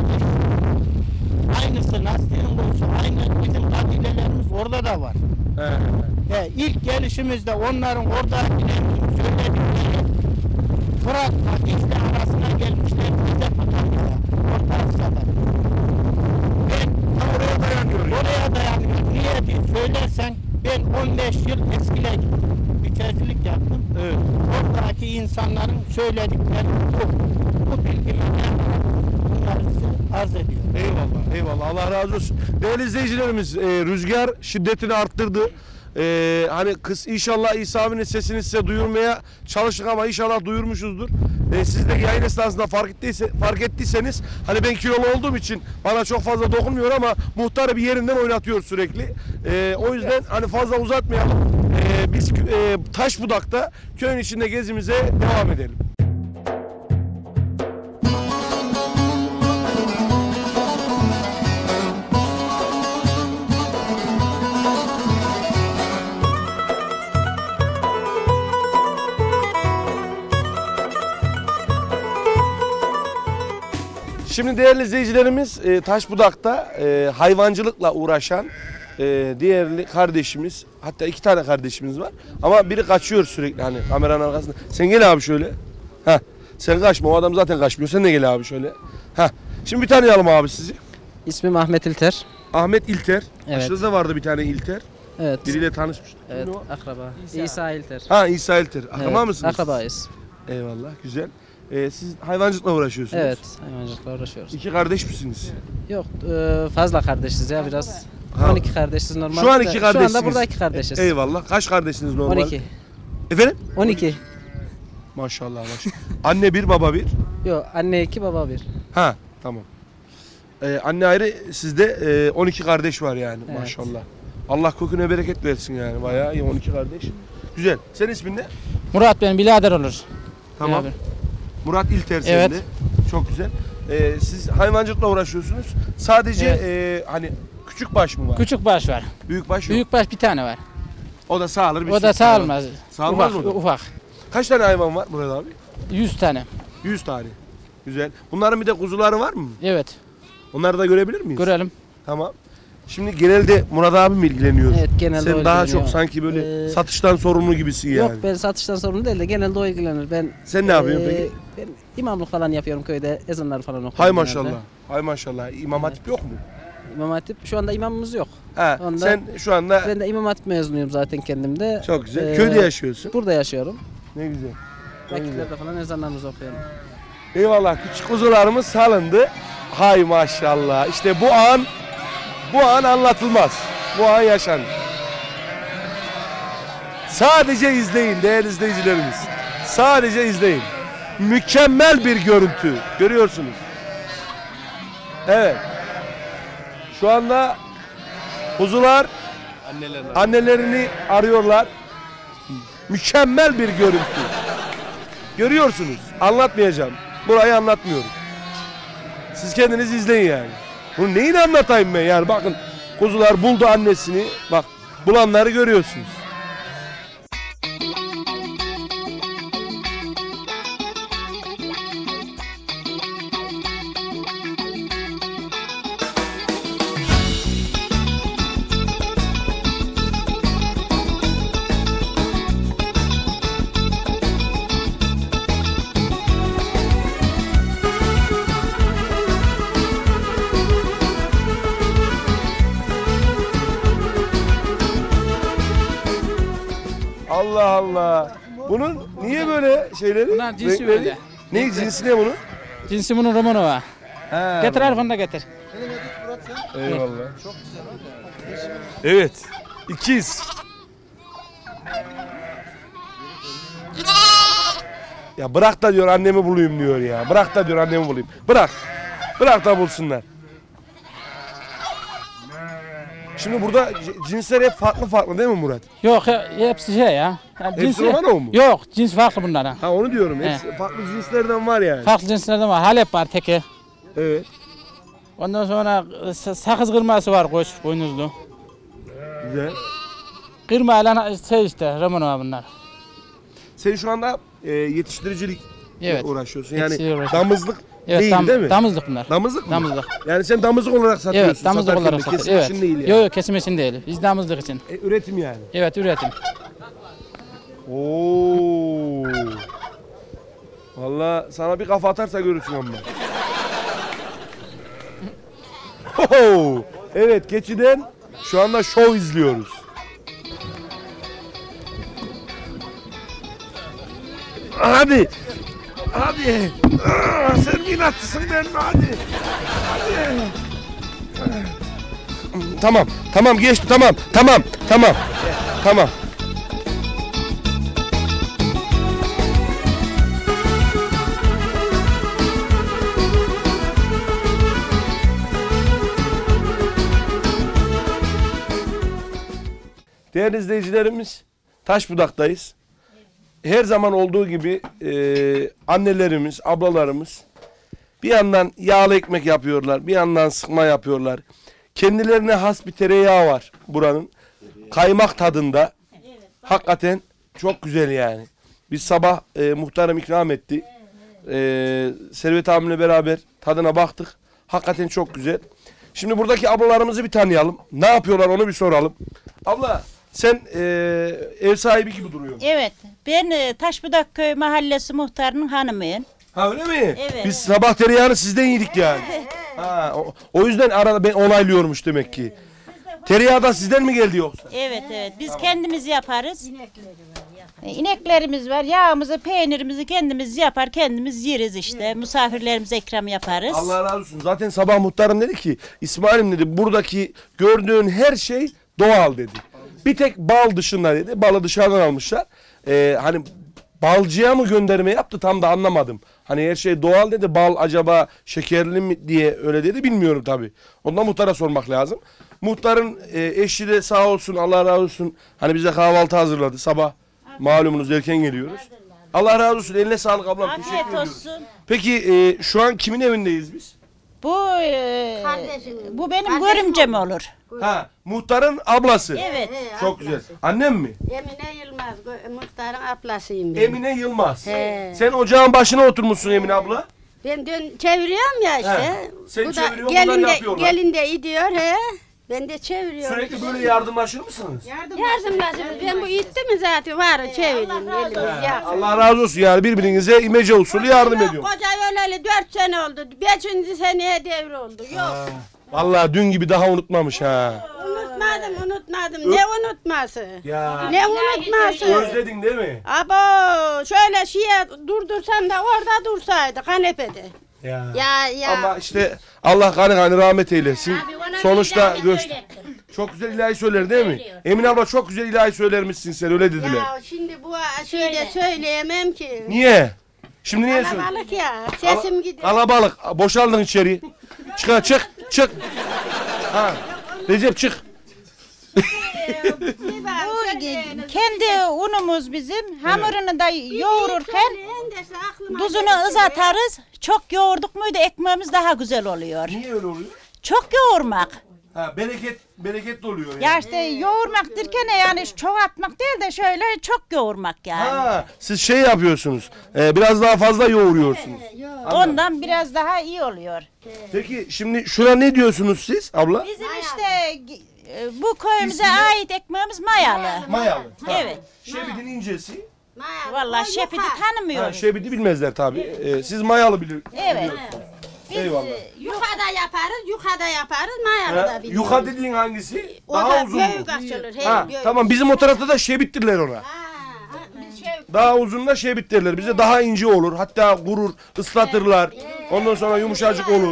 aynısı Nasri'nin konusu, aynı bizim kabilelerimiz orada da var. He. He, ilk gelişimizde onların oradakilerin söyledikleri Fırat'la Dicle arasına gelmişler bize Patakya, Orta Asya'da. Ben oraya dayanıyorum. Oraya dayanıyorum. Niye diye söylersen ben on beş yıl eskile gittim. Biçercilik yaptım. Evet. Oradaki insanların söyledikleri bu. Bu bilgimi bunları size arz ediyorum. Eyvallah, eyvallah. Allah razı olsun. Değerli izleyicilerimiz, e, rüzgar şiddetini arttırdı. E, hani kız inşallah İsa abinin sesini size duyurmaya çalıştık ama inşallah duyurmuşuzdur. E, siz de yayın esnasında fark ettiyse, fark ettiyseniz hani ben kilolu olduğum için bana çok fazla dokunmuyor ama muhtarı bir yerinden oynatıyor sürekli. E, o yüzden hani fazla uzatmayalım. E, biz e, Taşbudak'ta köyün içinde gezimize devam edelim. Şimdi değerli izleyicilerimiz e, Taşbudak'ta e, hayvancılıkla uğraşan e, değerli kardeşimiz, hatta iki tane kardeşimiz var ama biri kaçıyor sürekli hani kameranın arkasında. Sen gel abi şöyle. Heh, sen kaçma, o adam zaten kaçmıyor, sen de gel abi şöyle. Heh. Şimdi bir tanıyalım abi sizi. İsmim Ahmet İlter. Ahmet İlter. Evet. Aşağıda da vardı bir tane İlter. Evet. Biriyle tanışmıştık. Evet, akraba. İsa, İsa İlter. Ha, İsa İlter. Akraba Evet, mısınız? akrabayız. Eyvallah, güzel. Ee, siz hayvancılıkla uğraşıyorsunuz. Evet, hayvancılıkla uğraşıyoruz. İki kardeş misiniz? Yok, e, fazla kardeşiz ya biraz. Ha. on iki kardeşiz normalde. Şu an iki kardeşsiniz. Şu anda burada iki kardeşiz. Eyvallah. Kaç kardeşsiniz normalde? on iki. Efendim? on iki. Maşallah maşallah. Anne bir, baba bir. Yok, anne iki, baba bir. Ha, tamam. Ee, anne ayrı, sizde e, on iki kardeş var yani, Evet. maşallah. Allah köküne bereket versin yani, bayağı iyi on iki kardeş. Güzel. Senin ismin ne? Murat benim birader olur. Tamam. Birader. Murat İlter senin Evet. de. Çok güzel. Ee, siz hayvancılıkla uğraşıyorsunuz. Sadece Evet. e, hani küçük baş mı var? Küçük baş var. Büyük baş yok. Büyük baş bir tane var. O da sağılır. Bir O da sürü sağılmaz. hayvan. Sağılmaz Ufak, mı? ufak. Kaç tane hayvan var Murat abi? yüz tane. yüz tane. Güzel. Bunların bir de kuzuları var mı? Evet. Onları da görebilir miyiz? Görelim. Tamam. Şimdi genelde Murat abi mi ilgileniyor? Evet, genelde Sen o daha ilgileniyor. çok sanki böyle Ee, satıştan sorumlu gibisin yani. Yok, ben satıştan sorumlu değil de genelde o ilgilenir. Ben Sen ne yapıyorsun peki? Ben imamlık falan yapıyorum köyde, ezanları falan okuyorum. Hay genelde. maşallah. Hay maşallah. İmam Hatip yok mu? İmam Hatip şu anda imamımız yok. Ha, Onda, sen şu anda ben de İmam Hatip mezunuyum zaten kendimde. Çok güzel. Ee, Köyde yaşıyorsun. Burada yaşıyorum. Ne güzel. Vakitlerde falan ezanlarımızı okuyorum. Eyvallah, küçük kuzularımız salındı. Hay maşallah. İşte bu an bu an anlatılmaz. Bu an yaşanır. Sadece izleyin değerli izleyicilerimiz. Sadece izleyin. Mükemmel bir görüntü. Görüyorsunuz. Evet. Şu anda kuzular annelerini arıyorlar. Mükemmel bir görüntü. Görüyorsunuz. Anlatmayacağım. Burayı anlatmıyorum. Siz kendiniz izleyin yani. Bunu neyini anlatayım ben yani, bakın kuzular buldu annesini. Bak, bulanları görüyorsunuz. Allah Allah. Bunun niye böyle şeyleri? Bunlar cinsi renkleri? böyle. Ne cinsi ne bunun? Cinsi bunun Romanova. He, Getir Arif'ini de getir. Eyvallah. Evet. İkiz. Ya bırak da diyor annemi bulayım diyor ya. Bırak da diyor annemi bulayım. Bırak. Bırak da bulsunlar. Şimdi burada c- cinsler hep farklı farklı değil mi Murat? Yok he- hepsi şey ya. Yani Hepsi Romanov mu? Yok cins farklı bunların. Ha onu diyorum. He. Hepsi farklı cinslerden var yani. Farklı cinslerden var. Halep var teki. Evet. Ondan sonra e, sakız kırması var koç boynuzlu. Güzel. Kırmayla şey işte Romanova bunlar. Sen şu anda e, yetiştiricilik Evet. uğraşıyorsun. Yani Yetiştirici uğraşıyorum. damızlık Evet, değil dam- değil mi? damızlık bunlar. Damızlık mı? Damızlık. Yani sen damızlık olarak satıyorsun. Evet damızlık satarken olarak de, satıyoruz. kesim Evet. için değil yani. Yok yok kesim için değil. Biz damızlık için. E, üretim yani. Evet üretim. Oo. Vallahi sana bir kafa atarsa görürsün ama. Oho! Evet, keçiden şu anda şov izliyoruz. Hadi. Hadi. Aa, sen inatçısın ben hadi. Hadi. Tamam. Tamam geçti. Tamam. Tamam. Tamam. Tamam. Değerli izleyicilerimiz, Taşbudak'tayız. Her zaman olduğu gibi e, annelerimiz, ablalarımız bir yandan yağlı ekmek yapıyorlar, bir yandan sıkma yapıyorlar. Kendilerine has bir tereyağı var buranın. Kaymak tadında. Hakikaten çok güzel yani. Biz sabah e, muhtarım ikram etti. E, Servet abimle beraber tadına baktık. Hakikaten çok güzel. Şimdi buradaki ablalarımızı bir tanıyalım. Ne yapıyorlar onu bir soralım. Abla sen e, ev sahibi gibi duruyorsun. Evet. Ben e, Taşbudak Köy Mahallesi muhtarının hanımıyım. Ha öyle mi? Evet. Biz sabah tereyağını sizden yedik yani. Ha, o, o yüzden arada ben onaylıyormuş demek ki. Tereyağı da sizden mi geldi yoksa? Evet evet. Biz kendimiz yaparız. E, İneklerimiz var. Yağımızı, peynirimizi kendimiz yapar, kendimiz yeriz işte. Misafirlerimize ikram yaparız. Allah razı olsun. Zaten sabah muhtarım dedi ki İsmail'im dedi buradaki gördüğün her şey doğal dedi. Bir tek bal dışında dedi. Balı dışarıdan almışlar. Ee, hani balcıya mı gönderme yaptı tam da anlamadım. Hani her şey doğal dedi. Bal acaba şekerli mi diye öyle dedi bilmiyorum tabii. Ondan muhtara sormak lazım. Muhtarın e, eşi de sağ olsun Allah razı olsun. Hani bize kahvaltı hazırladı sabah. Malumunuz erken geliyoruz. Allah razı olsun. Eline sağlık ablam. Afiyet Teşekkür ediyoruz. olsun. Peki e, şu an kimin evindeyiz biz? Bu e, bu benim görümcem olur. Ha, muhtarın ablası. Evet. Çok güzel. Annem mi? Emine Yılmaz, gö- muhtarın ablasıyım ben. Emine Yılmaz. He. Sen ocağın başına oturmuşsun Emine abla. Ben dön çeviriyorum ya işte. He. Sen Bu da çeviriyorsun, bunlar gelin de, yapıyorlar. gelin de gidiyor he. Ben de çeviriyorum. Sürekli böyle yardımlaşır mısınız? Yardımlaşırız. Ben bu itti mi zaten var çevireyim elimiz yapsın. Allah razı olsun yani birbirinize imece usulü yardım ediyor. Koca öleli dört sene oldu. Beşinci seneye devroldu. Yok. Vallahi dün gibi daha unutmamış ha. Unutmadım unutmadım. Ne unutması? Ya. Ne unutması? Özledin değil mi? Abo şöyle şeye durdursam da orada dursaydı kanepede. Ya. Ya ya. Ama işte Allah gani gani rahmet eylesin. Sonuçta göçtü. Çok güzel ilahi söyler değil mi? Emine abla çok güzel ilahi söylermişsin sen öyle dediler. Ya şimdi bu şeyde söyleyemem ki. Niye? Şimdi niye söylüyorsun? Kalabalık ya. Sesim gidiyor. Kalabalık. Boşaldın içeri. Çık çık çık. Ha. Recep çık. Bu kendi unumuz bizim. Hamurunu da yoğururken tuzunu ızatarız. Çok yoğurduk muydu ekmeğimiz daha güzel oluyor. Niye öyle oluyor? Çok yoğurmak. Ha, bereket bereketli oluyor yani. Ya işte yoğurmak derken yani çoğaltmak değil de şöyle çok yoğurmak yani. Ha, siz şey yapıyorsunuz. E, biraz daha fazla yoğuruyorsunuz. Ondan biraz daha iyi oluyor. Peki şimdi şuna ne diyorsunuz siz abla? Bizim işte e, bu köyümüze ait ekmeğimiz mayalı. Mayalı. Ha. Evet. Şebidin incesi. Vallahi şepidi tanımıyorum. Ha, şebidi bilmezler tabii. E, siz mayalı bilir. Evet. Biz Eyvallah. yukada yaparız, yukada yaparız, mayalı da Ha, biliyoruz. yuka dediğin hangisi? O Daha da uzun mu? büyük açılır. He, Ha, büyük. tamam bizim o tarafta da şebittirler ona. daha uzun da şey biterler. Bize daha ince olur. Hatta kurur, ıslatırlar. Ondan sonra yumuşacık olur.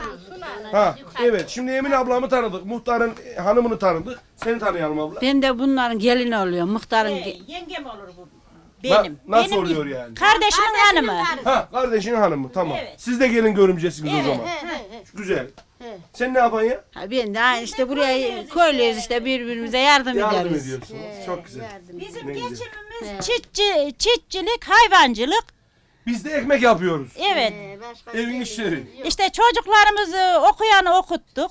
Ha, evet. Şimdi Emine ablamı tanıdık. Muhtarın hanımını tanıdık. Seni tanıyalım abla. Ben de bunların gelini oluyorum. Muhtarın Ee, yengem olur bu. Na- Benim. nasıl Benim oluyor yani? Kardeşimin hanımı. Ha, kardeşinin hanımı. Tamam. Siz de gelin görümcesiniz o zaman. Güzel. Sen ne yapan ya? Ha, ben de aynı işte buraya köylüyüz işte birbirimize yardım, Yardım ederiz. ediyorsunuz. Çok güzel. Bizim Ne güzel. geçimimiz çiftçi, çiftçilik, hayvancılık. Biz de ekmek yapıyoruz. Evet. Evin işleri. İşte çocuklarımızı okuyanı okuttuk.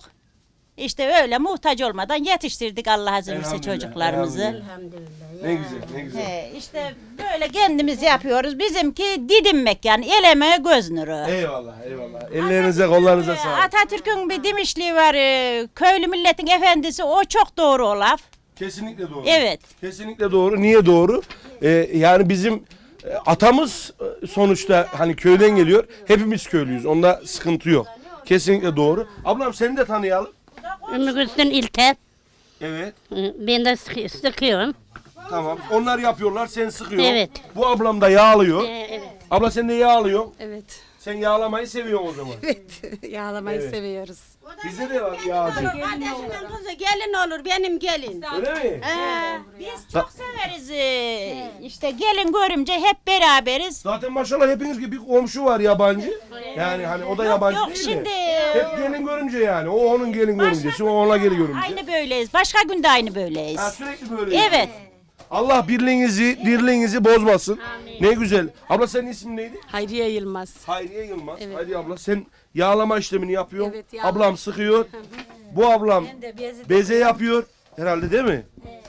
İşte öyle muhtaç olmadan yetiştirdik Allah izin verirse Elhamdülillah, çocuklarımızı. elhamdülillah. Ne güzel, ne güzel. He, işte böyle kendimiz yapıyoruz. Bizimki didinmek yani el emeği göz nuru. Eyvallah, eyvallah. Ellerinize, kollarınıza sağlık. Atatürk'ün bir demişliği var. e, Köylü milletin efendisi, o çok doğru o laf. Kesinlikle doğru. Evet. Kesinlikle doğru. Niye doğru? Ee, yani bizim e, atamız e, sonuçta hani köyden geliyor. Hepimiz köylüyüz. Onda sıkıntı yok. Kesinlikle doğru. Ablam seni de tanıyalım. Ümmü Gülsün İlter. Evet. Ben de sıkı, sıkıyorum. Tamam. Onlar yapıyorlar, sen sıkıyorsun. Evet. Bu ablam da yağlıyor. Ee, evet. Abla sen de yağlıyorsun. Evet. Sen yağlamayı seviyorsun o zaman. Evet. Yağlamayı Evet. seviyoruz. Bizde de var yağcı. Kardeşimin kızı gelin olur benim gelin. Öyle mi? Ee, biz çok severiz. e, İşte gelin görümce hep beraberiz. Zaten maşallah hepiniz gibi bir komşu var yabancı. Yani hani o da yabancı yok, değil şimdi, mi? Hep gelin görümce yani. O onun gelin görümcesi, o ona gelin görümce. Aynı böyleyiz. Başka günde aynı böyleyiz. Ha, sürekli böyleyiz. Evet. Allah birliğinizi, dirliğinizi bozmasın. Ne güzel. Abla senin ismin neydi? Hayriye Yılmaz. Hayriye Yılmaz. Evet. Hadi abla sen yağlama işlemini yapıyorsun. Evet, yağlama. Ablam sıkıyor. Bu ablam Ben de beze- beze yapıyor. Herhalde değil mi?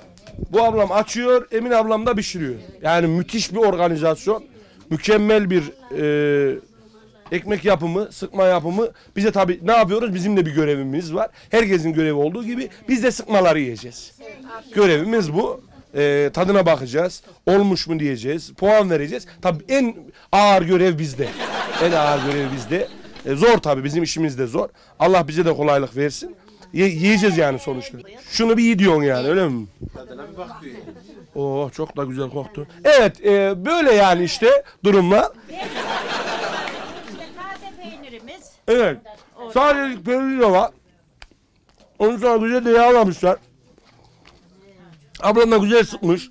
Bu ablam açıyor, Emin ablam da pişiriyor. Yani müthiş bir organizasyon. Mükemmel bir e, ekmek yapımı, sıkma yapımı. Bize tabii ne yapıyoruz? Bizim de bir görevimiz var. Herkesin görevi olduğu gibi biz de sıkmaları yiyeceğiz. Görevimiz bu. E, tadına bakacağız. Olmuş mu diyeceğiz. Puan vereceğiz. Tabii en ağır görev bizde. En ağır görev bizde. E, zor tabii, bizim işimiz de zor. Allah bize de kolaylık versin. Ye- yiyeceğiz yani sonuçta. Şunu bir iyi diyorsun yani, öyle mi? Oh, çok da güzel koktu. Evet, e, böyle yani işte durumlar. İşte taze peynirimiz. Evet. Sadece peynir de var. Onu sonra güzel de yağlamışlar. Ablam da güzel sıkmış.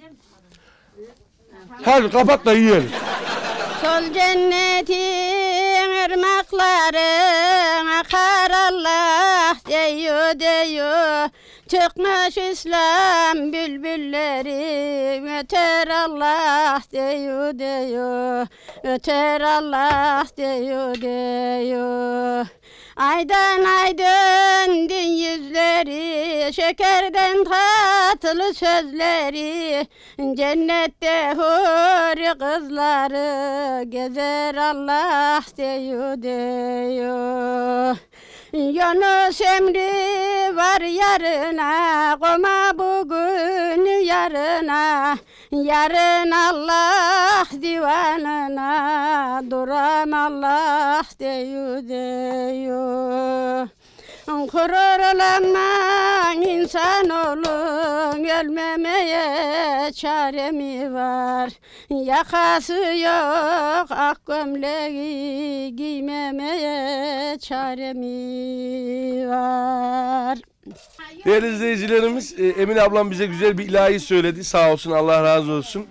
Hadi kapat da yiyelim. Sol cennetin ırmakları akar Allah diyor diyor. Çıkmış İslam bülbülleri öter Allah diyor diyor. Öter Allah diyor diyor. Aydan ay döndün yüzleri, şekerden tatlı sözleri, cennette huri kızları gezer Allah diyor diyor. Yunus emri var yarına, koma bugün yarına, yarın Allah divanına, duran Allah diyor diyor. Kururulanma insanoğlu, ölmemeye çare mi var? Yakası yok ak gömleği, giymemeye çare mi var? Değerli izleyicilerimiz, e, Emine ablam bize güzel bir ilahi söyledi. Sağ olsun, Allah razı olsun.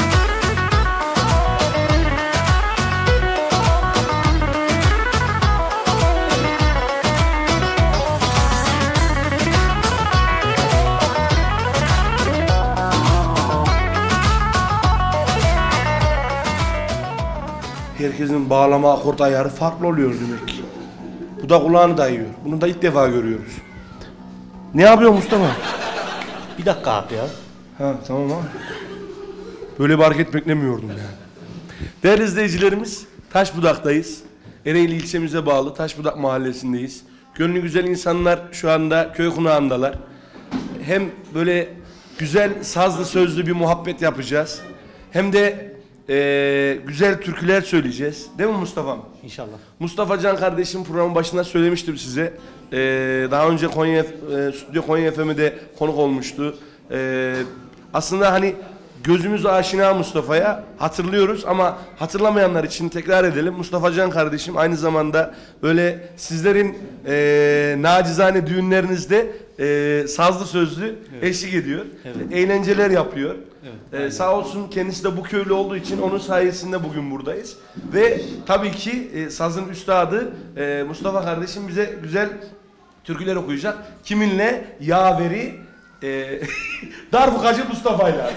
Herkesin bağlama akort ayarı farklı oluyor demek ki. Bu da kulağını dayıyor. Bunu da ilk defa görüyoruz. Ne yapıyor Mustafa? Bir dakika abi ya. Ha tamam abi. Böyle bir hareket beklemiyordum yani. Değerli izleyicilerimiz, Taşbudak'tayız. Ereğli ilçemize bağlı Taşbudak mahallesindeyiz. Gönlü güzel insanlar şu anda köy konağındalar. Hem böyle güzel sazlı sözlü bir muhabbet yapacağız. Hem de e, güzel türküler söyleyeceğiz. Değil mi Mustafa'm? İnşallah. Mustafa Can kardeşim programın başında söylemiştim size. Ee, daha önce Konya, e, Stüdyo Konya F M'de konuk olmuştu. Ee, aslında hani gözümüz aşina Mustafa'ya, hatırlıyoruz ama hatırlamayanlar için tekrar edelim. Mustafa Can kardeşim aynı zamanda böyle sizlerin e, nacizane düğünlerinizde e, sazlı sözlü evet. eşlik ediyor. Evet. Eğlenceler yapıyor. Evet, ee, sağ olsun kendisi de bu köylü olduğu için onun sayesinde bugün buradayız. Ve tabii ki e, sazın üstadı e, Mustafa kardeşim bize güzel türküler okuyacak. Kiminle? Yaveri e, Darbukacı Mustafa'yla.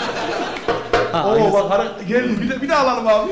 Oo bak ara, gel bir de, bir de alalım abi.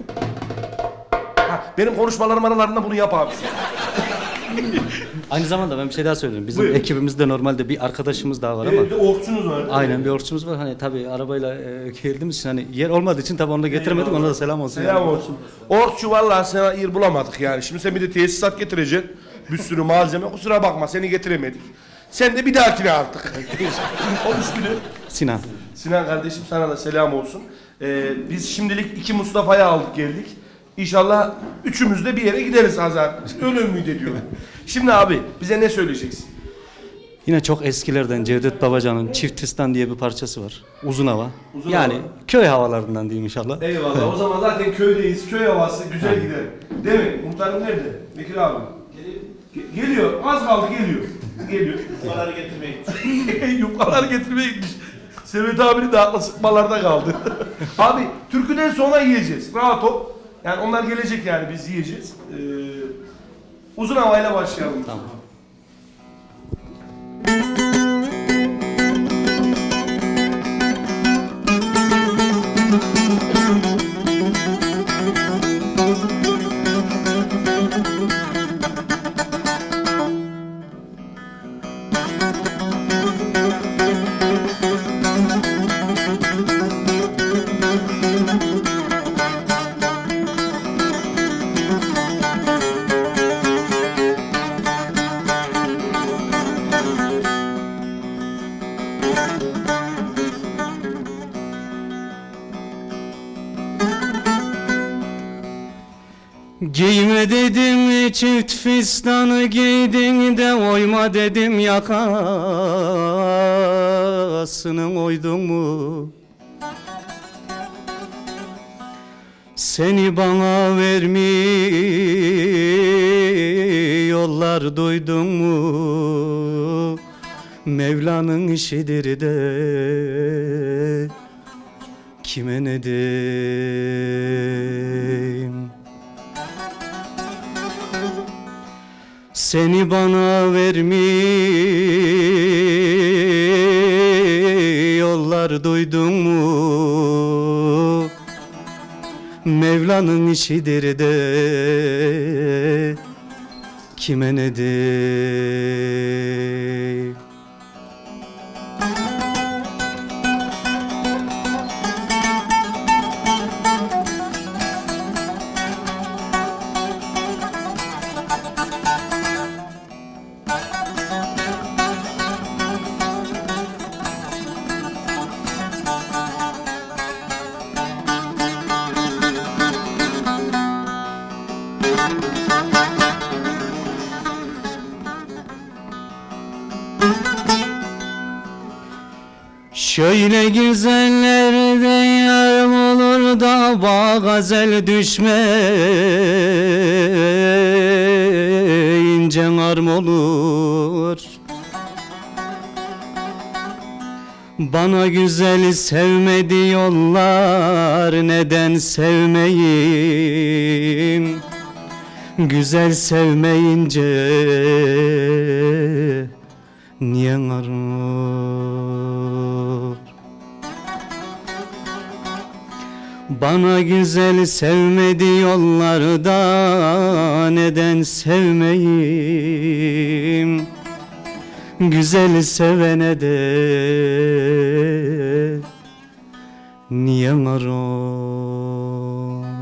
Ha, benim konuşmalarım aralarında bunu yap abi. Aynı zamanda ben bir şey daha söyleyeyim. Bizim Buyurun. ekibimizde normalde bir arkadaşımız daha var ama. Evet, orkçunuz var. Aynen bir orkçumuz var. Hani tabii arabayla e, geldiğimiz için hani yer olmadığı için tabii onu da getiremedik. Ona da selam olsun. Selam yani. olsun. Orkçu vallahi sana yer bulamadık yani. Şimdi sen bir de tesisat getireceksin. Bir sürü malzeme. Kusura bakma seni getiremedik. Sen de bir dahakine artık. O ismini. Sinan. Sinan kardeşim sana da selam olsun. Ee, biz şimdilik iki Mustafa'yı aldık geldik. İnşallah üçümüz de bir yere gideriz Hazar. Öyle ümit ediyorum. Şimdi abi bize ne söyleyeceksin? Yine çok eskilerden Cevdet Babacan'ın Çiftistan diye bir parçası var. Uzun hava. Uzun yani hava. köy havalarından diyeyim inşallah. Eyvallah. O zaman zaten köydeyiz. Köy havası güzel evet. gider. Değil mi? Muhtarım nerede? Bekir abi. Geliyor. Ge- geliyor. Az kaldı geliyor. Geliyor. Yukaları getirmeye gitmiş. Yukaları getirmeye gitmiş. Sevet abinin de aklı sıkmalarda kaldı. Abi türküden sonra yiyeceğiz. Rahat ol. Yani onlar gelecek yani biz yiyeceğiz. Ee, uzun havayla başlayalım. Tamam. Giyme dedim çift fistanı giydin de oyma dedim yakasını oydun mu? Seni bana vermiyorlar duydun mu? Mevla'nın işidir de kime ne diyeyim? Seni bana vermiyorlar duydun mu? Mevla'nın işidir de kime ne diyeyim? Şöyle güzellerden yarım olur da bağ gazel düşmeyince arm olur. Bana güzel sevme diyorlar, neden sevmeyim? Güzel sevmeyince niye arıyor? Bana güzel sevme diyorlar da neden sevmeyim? Güzel sevene de niye arıyor?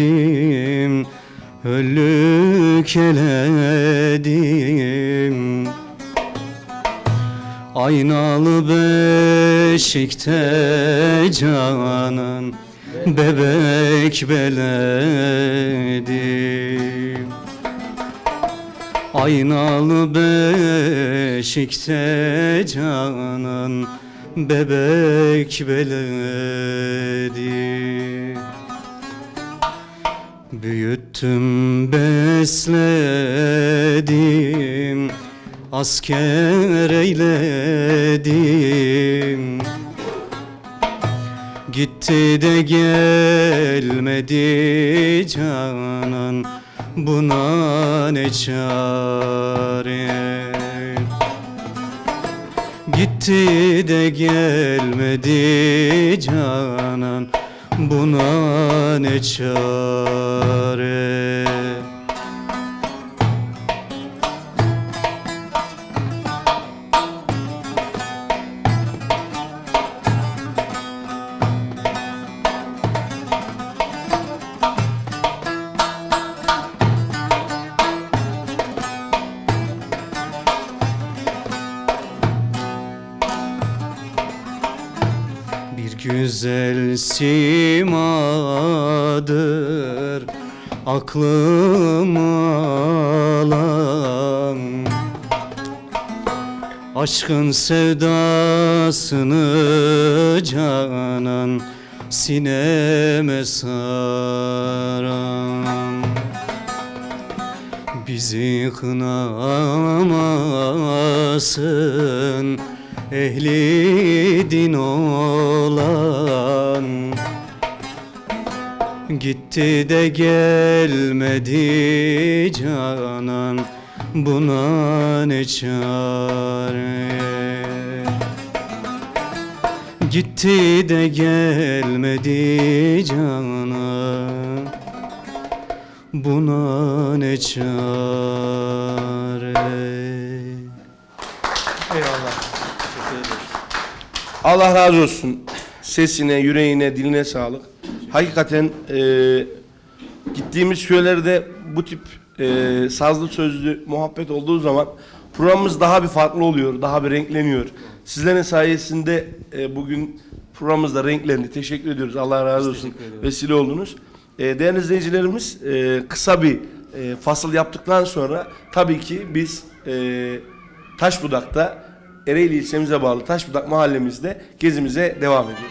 eledim, öllük eledim. Aynalı beşikte canan bebek beledim. Aynalı beşikte canan bebek beledim. Büyüttüm, besledim, asker eyledim. Gitti de gelmedi canan, buna ne çare. Gitti de gelmedi canan, buna ne çare. Güzel simadır aklım alan, aşkın sevdasını canan sineme saran. Bizi kınamasın ehli din olan, gitti de gelmedi canan, buna ne çare. Gitti de gelmedi canan, buna ne çare. Eyvallah. Allah razı olsun. Sesine, yüreğine, diline sağlık. Hakikaten e, gittiğimiz köylerde bu tip e, sazlı sözlü muhabbet olduğu zaman programımız daha bir farklı oluyor, daha bir renkleniyor. Sizlerin sayesinde e, bugün programımız da renklendi. Teşekkür ediyoruz. Allah razı olsun. Vesile oldunuz. E, değerli izleyicilerimiz, e, kısa bir e, fasıl yaptıktan sonra tabii ki biz e, Taşbudak'ta, Ereğli ilçemize bağlı Taşbudak mahallemizde gezimize devam ediyoruz.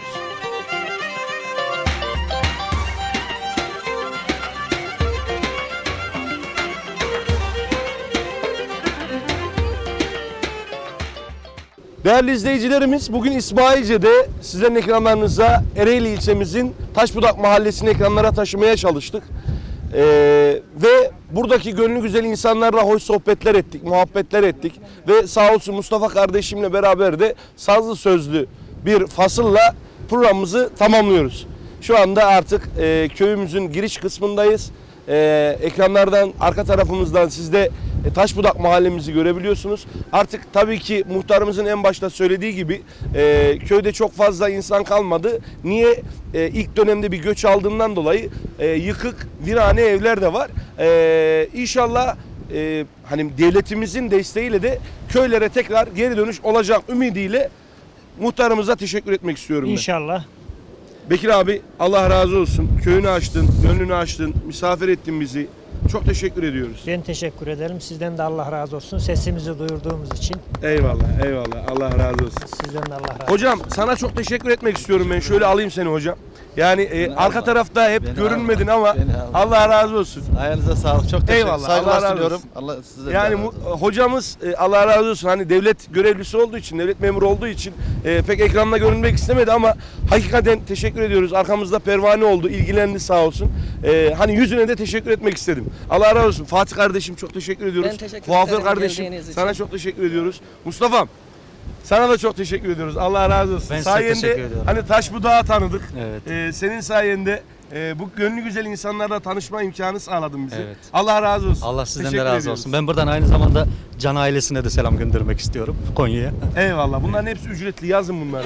Değerli izleyicilerimiz, bugün İsmailce'de sizlerin ekranlarınıza Ereğli ilçemizin Taşbudak mahallesini ekranlara taşımaya çalıştık. Ee, ve buradaki gönlü güzel insanlarla hoş sohbetler ettik, muhabbetler ettik. Ve sağ olsun Mustafa kardeşimle beraber de sazlı sözlü bir fasılla programımızı tamamlıyoruz. Şu anda artık e, köyümüzün giriş kısmındayız. E, ekranlardan, arka tarafımızdan siz de e, Taşbudak mahallemizi görebiliyorsunuz. Artık tabii ki muhtarımızın en başta söylediği gibi e, köyde çok fazla insan kalmadı. Niye? E, ilk dönemde bir göç aldığından dolayı e, yıkık, virane evler de var. E, İnşallah e, hani devletimizin desteğiyle de köylere tekrar geri dönüş olacak ümidiyle muhtarımıza teşekkür etmek istiyorum ben. İnşallah. Bekir abi, Allah razı olsun. Köyünü açtın, gönlünü açtın, misafir ettin bizi. Çok teşekkür ediyoruz. Ben teşekkür ederim. Sizden de Allah razı olsun. Sesimizi duyurduğumuz için. Eyvallah, eyvallah. Allah razı olsun. Sizden de Allah razı olsun. Hocam sana çok teşekkür etmek istiyorum ben. Şöyle alayım seni hocam. Yani e, arka tarafta hep görünmedin ama Allah razı olsun. Ayağınıza sağlık. Çok teşekkür ederim. Eyvallah. Saygılar Allah razı sunuyorum. olsun. Allah size yani mu, hocamız e, Allah razı olsun. Hani devlet görevlisi olduğu için, devlet memuru olduğu için e, pek ekranda görünmek istemedi ama hakikaten teşekkür ediyoruz. Arkamızda pervane oldu, ilgilendi sağ olsun. E, hani yüzüne de teşekkür etmek istedim. Allah razı olsun. Fatih kardeşim çok teşekkür ediyoruz. Ben teşekkür Fuafer ederim kardeşim geldiğiniz sana için. çok teşekkür ediyoruz. Mustafa'm sana da çok teşekkür ediyoruz. Allah razı olsun. Ben size sayende teşekkür ediyorum. hani Taşbudak'ı tanıdık. Evet. Ee, senin sayende Ee, bu gönlü güzel insanlarla tanışma imkanı sağladın bize. Evet. Allah razı olsun. Allah sizden Teşekkür de razı ediyoruz. olsun. Ben buradan aynı zamanda Can ailesine de selam göndermek istiyorum Konya'ya. Eyvallah. Bunların hepsi ücretli. Yazın bunları.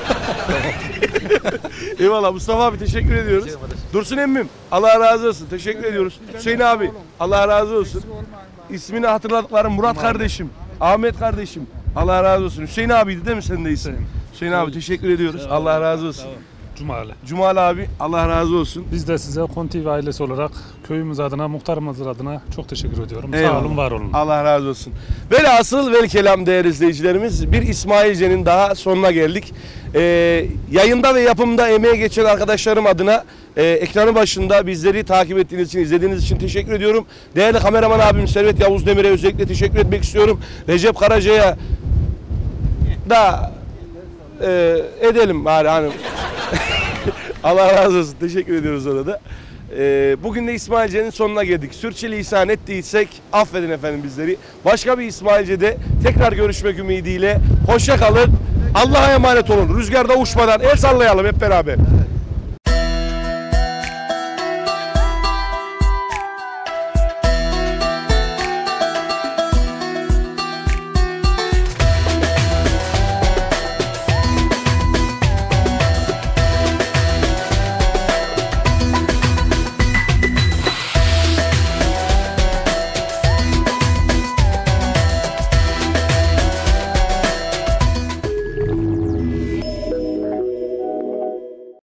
Eyvallah. Mustafa abi teşekkür ediyoruz. Dursun emmim. Allah razı olsun. Teşekkür ediyoruz. Hüseyin abi. Allah razı olsun. İsmini hatırladıklarım Murat kardeşim. Ahmet kardeşim. Allah razı olsun. Hüseyin abiydi değil mi senin de isim? Hüseyin abi teşekkür ediyoruz. Allah razı olsun. Cumali. Cumali abi Allah razı olsun. Biz de size Kon T V ailesi olarak köyümüz adına, muhtarımız adına çok teşekkür ediyorum. Eyvallah. Sağ olun, var olun. Allah razı olsun. Velhasıl vel kelam değerli izleyicilerimiz, bir İsmailce'nin daha sonuna geldik. Ee, yayında ve yapımda emeği geçen arkadaşlarım adına e, ekranı başında bizleri takip ettiğiniz için, izlediğiniz için teşekkür ediyorum. Değerli kameraman abim Servet Yavuz Demir'e özellikle teşekkür etmek istiyorum. Recep Karaca'ya da e, edelim bari hanım. Allah razı olsun. Teşekkür ediyoruz ona da. Ee, bugün de İsmailce'nin sonuna geldik. Sürçülisan ettiysek affedin efendim bizleri. Başka bir İsmailce'de tekrar görüşmek ümidiyle. Hoşça kalın. Allah'a emanet olun. Rüzgarda uçmadan el sallayalım hep beraber.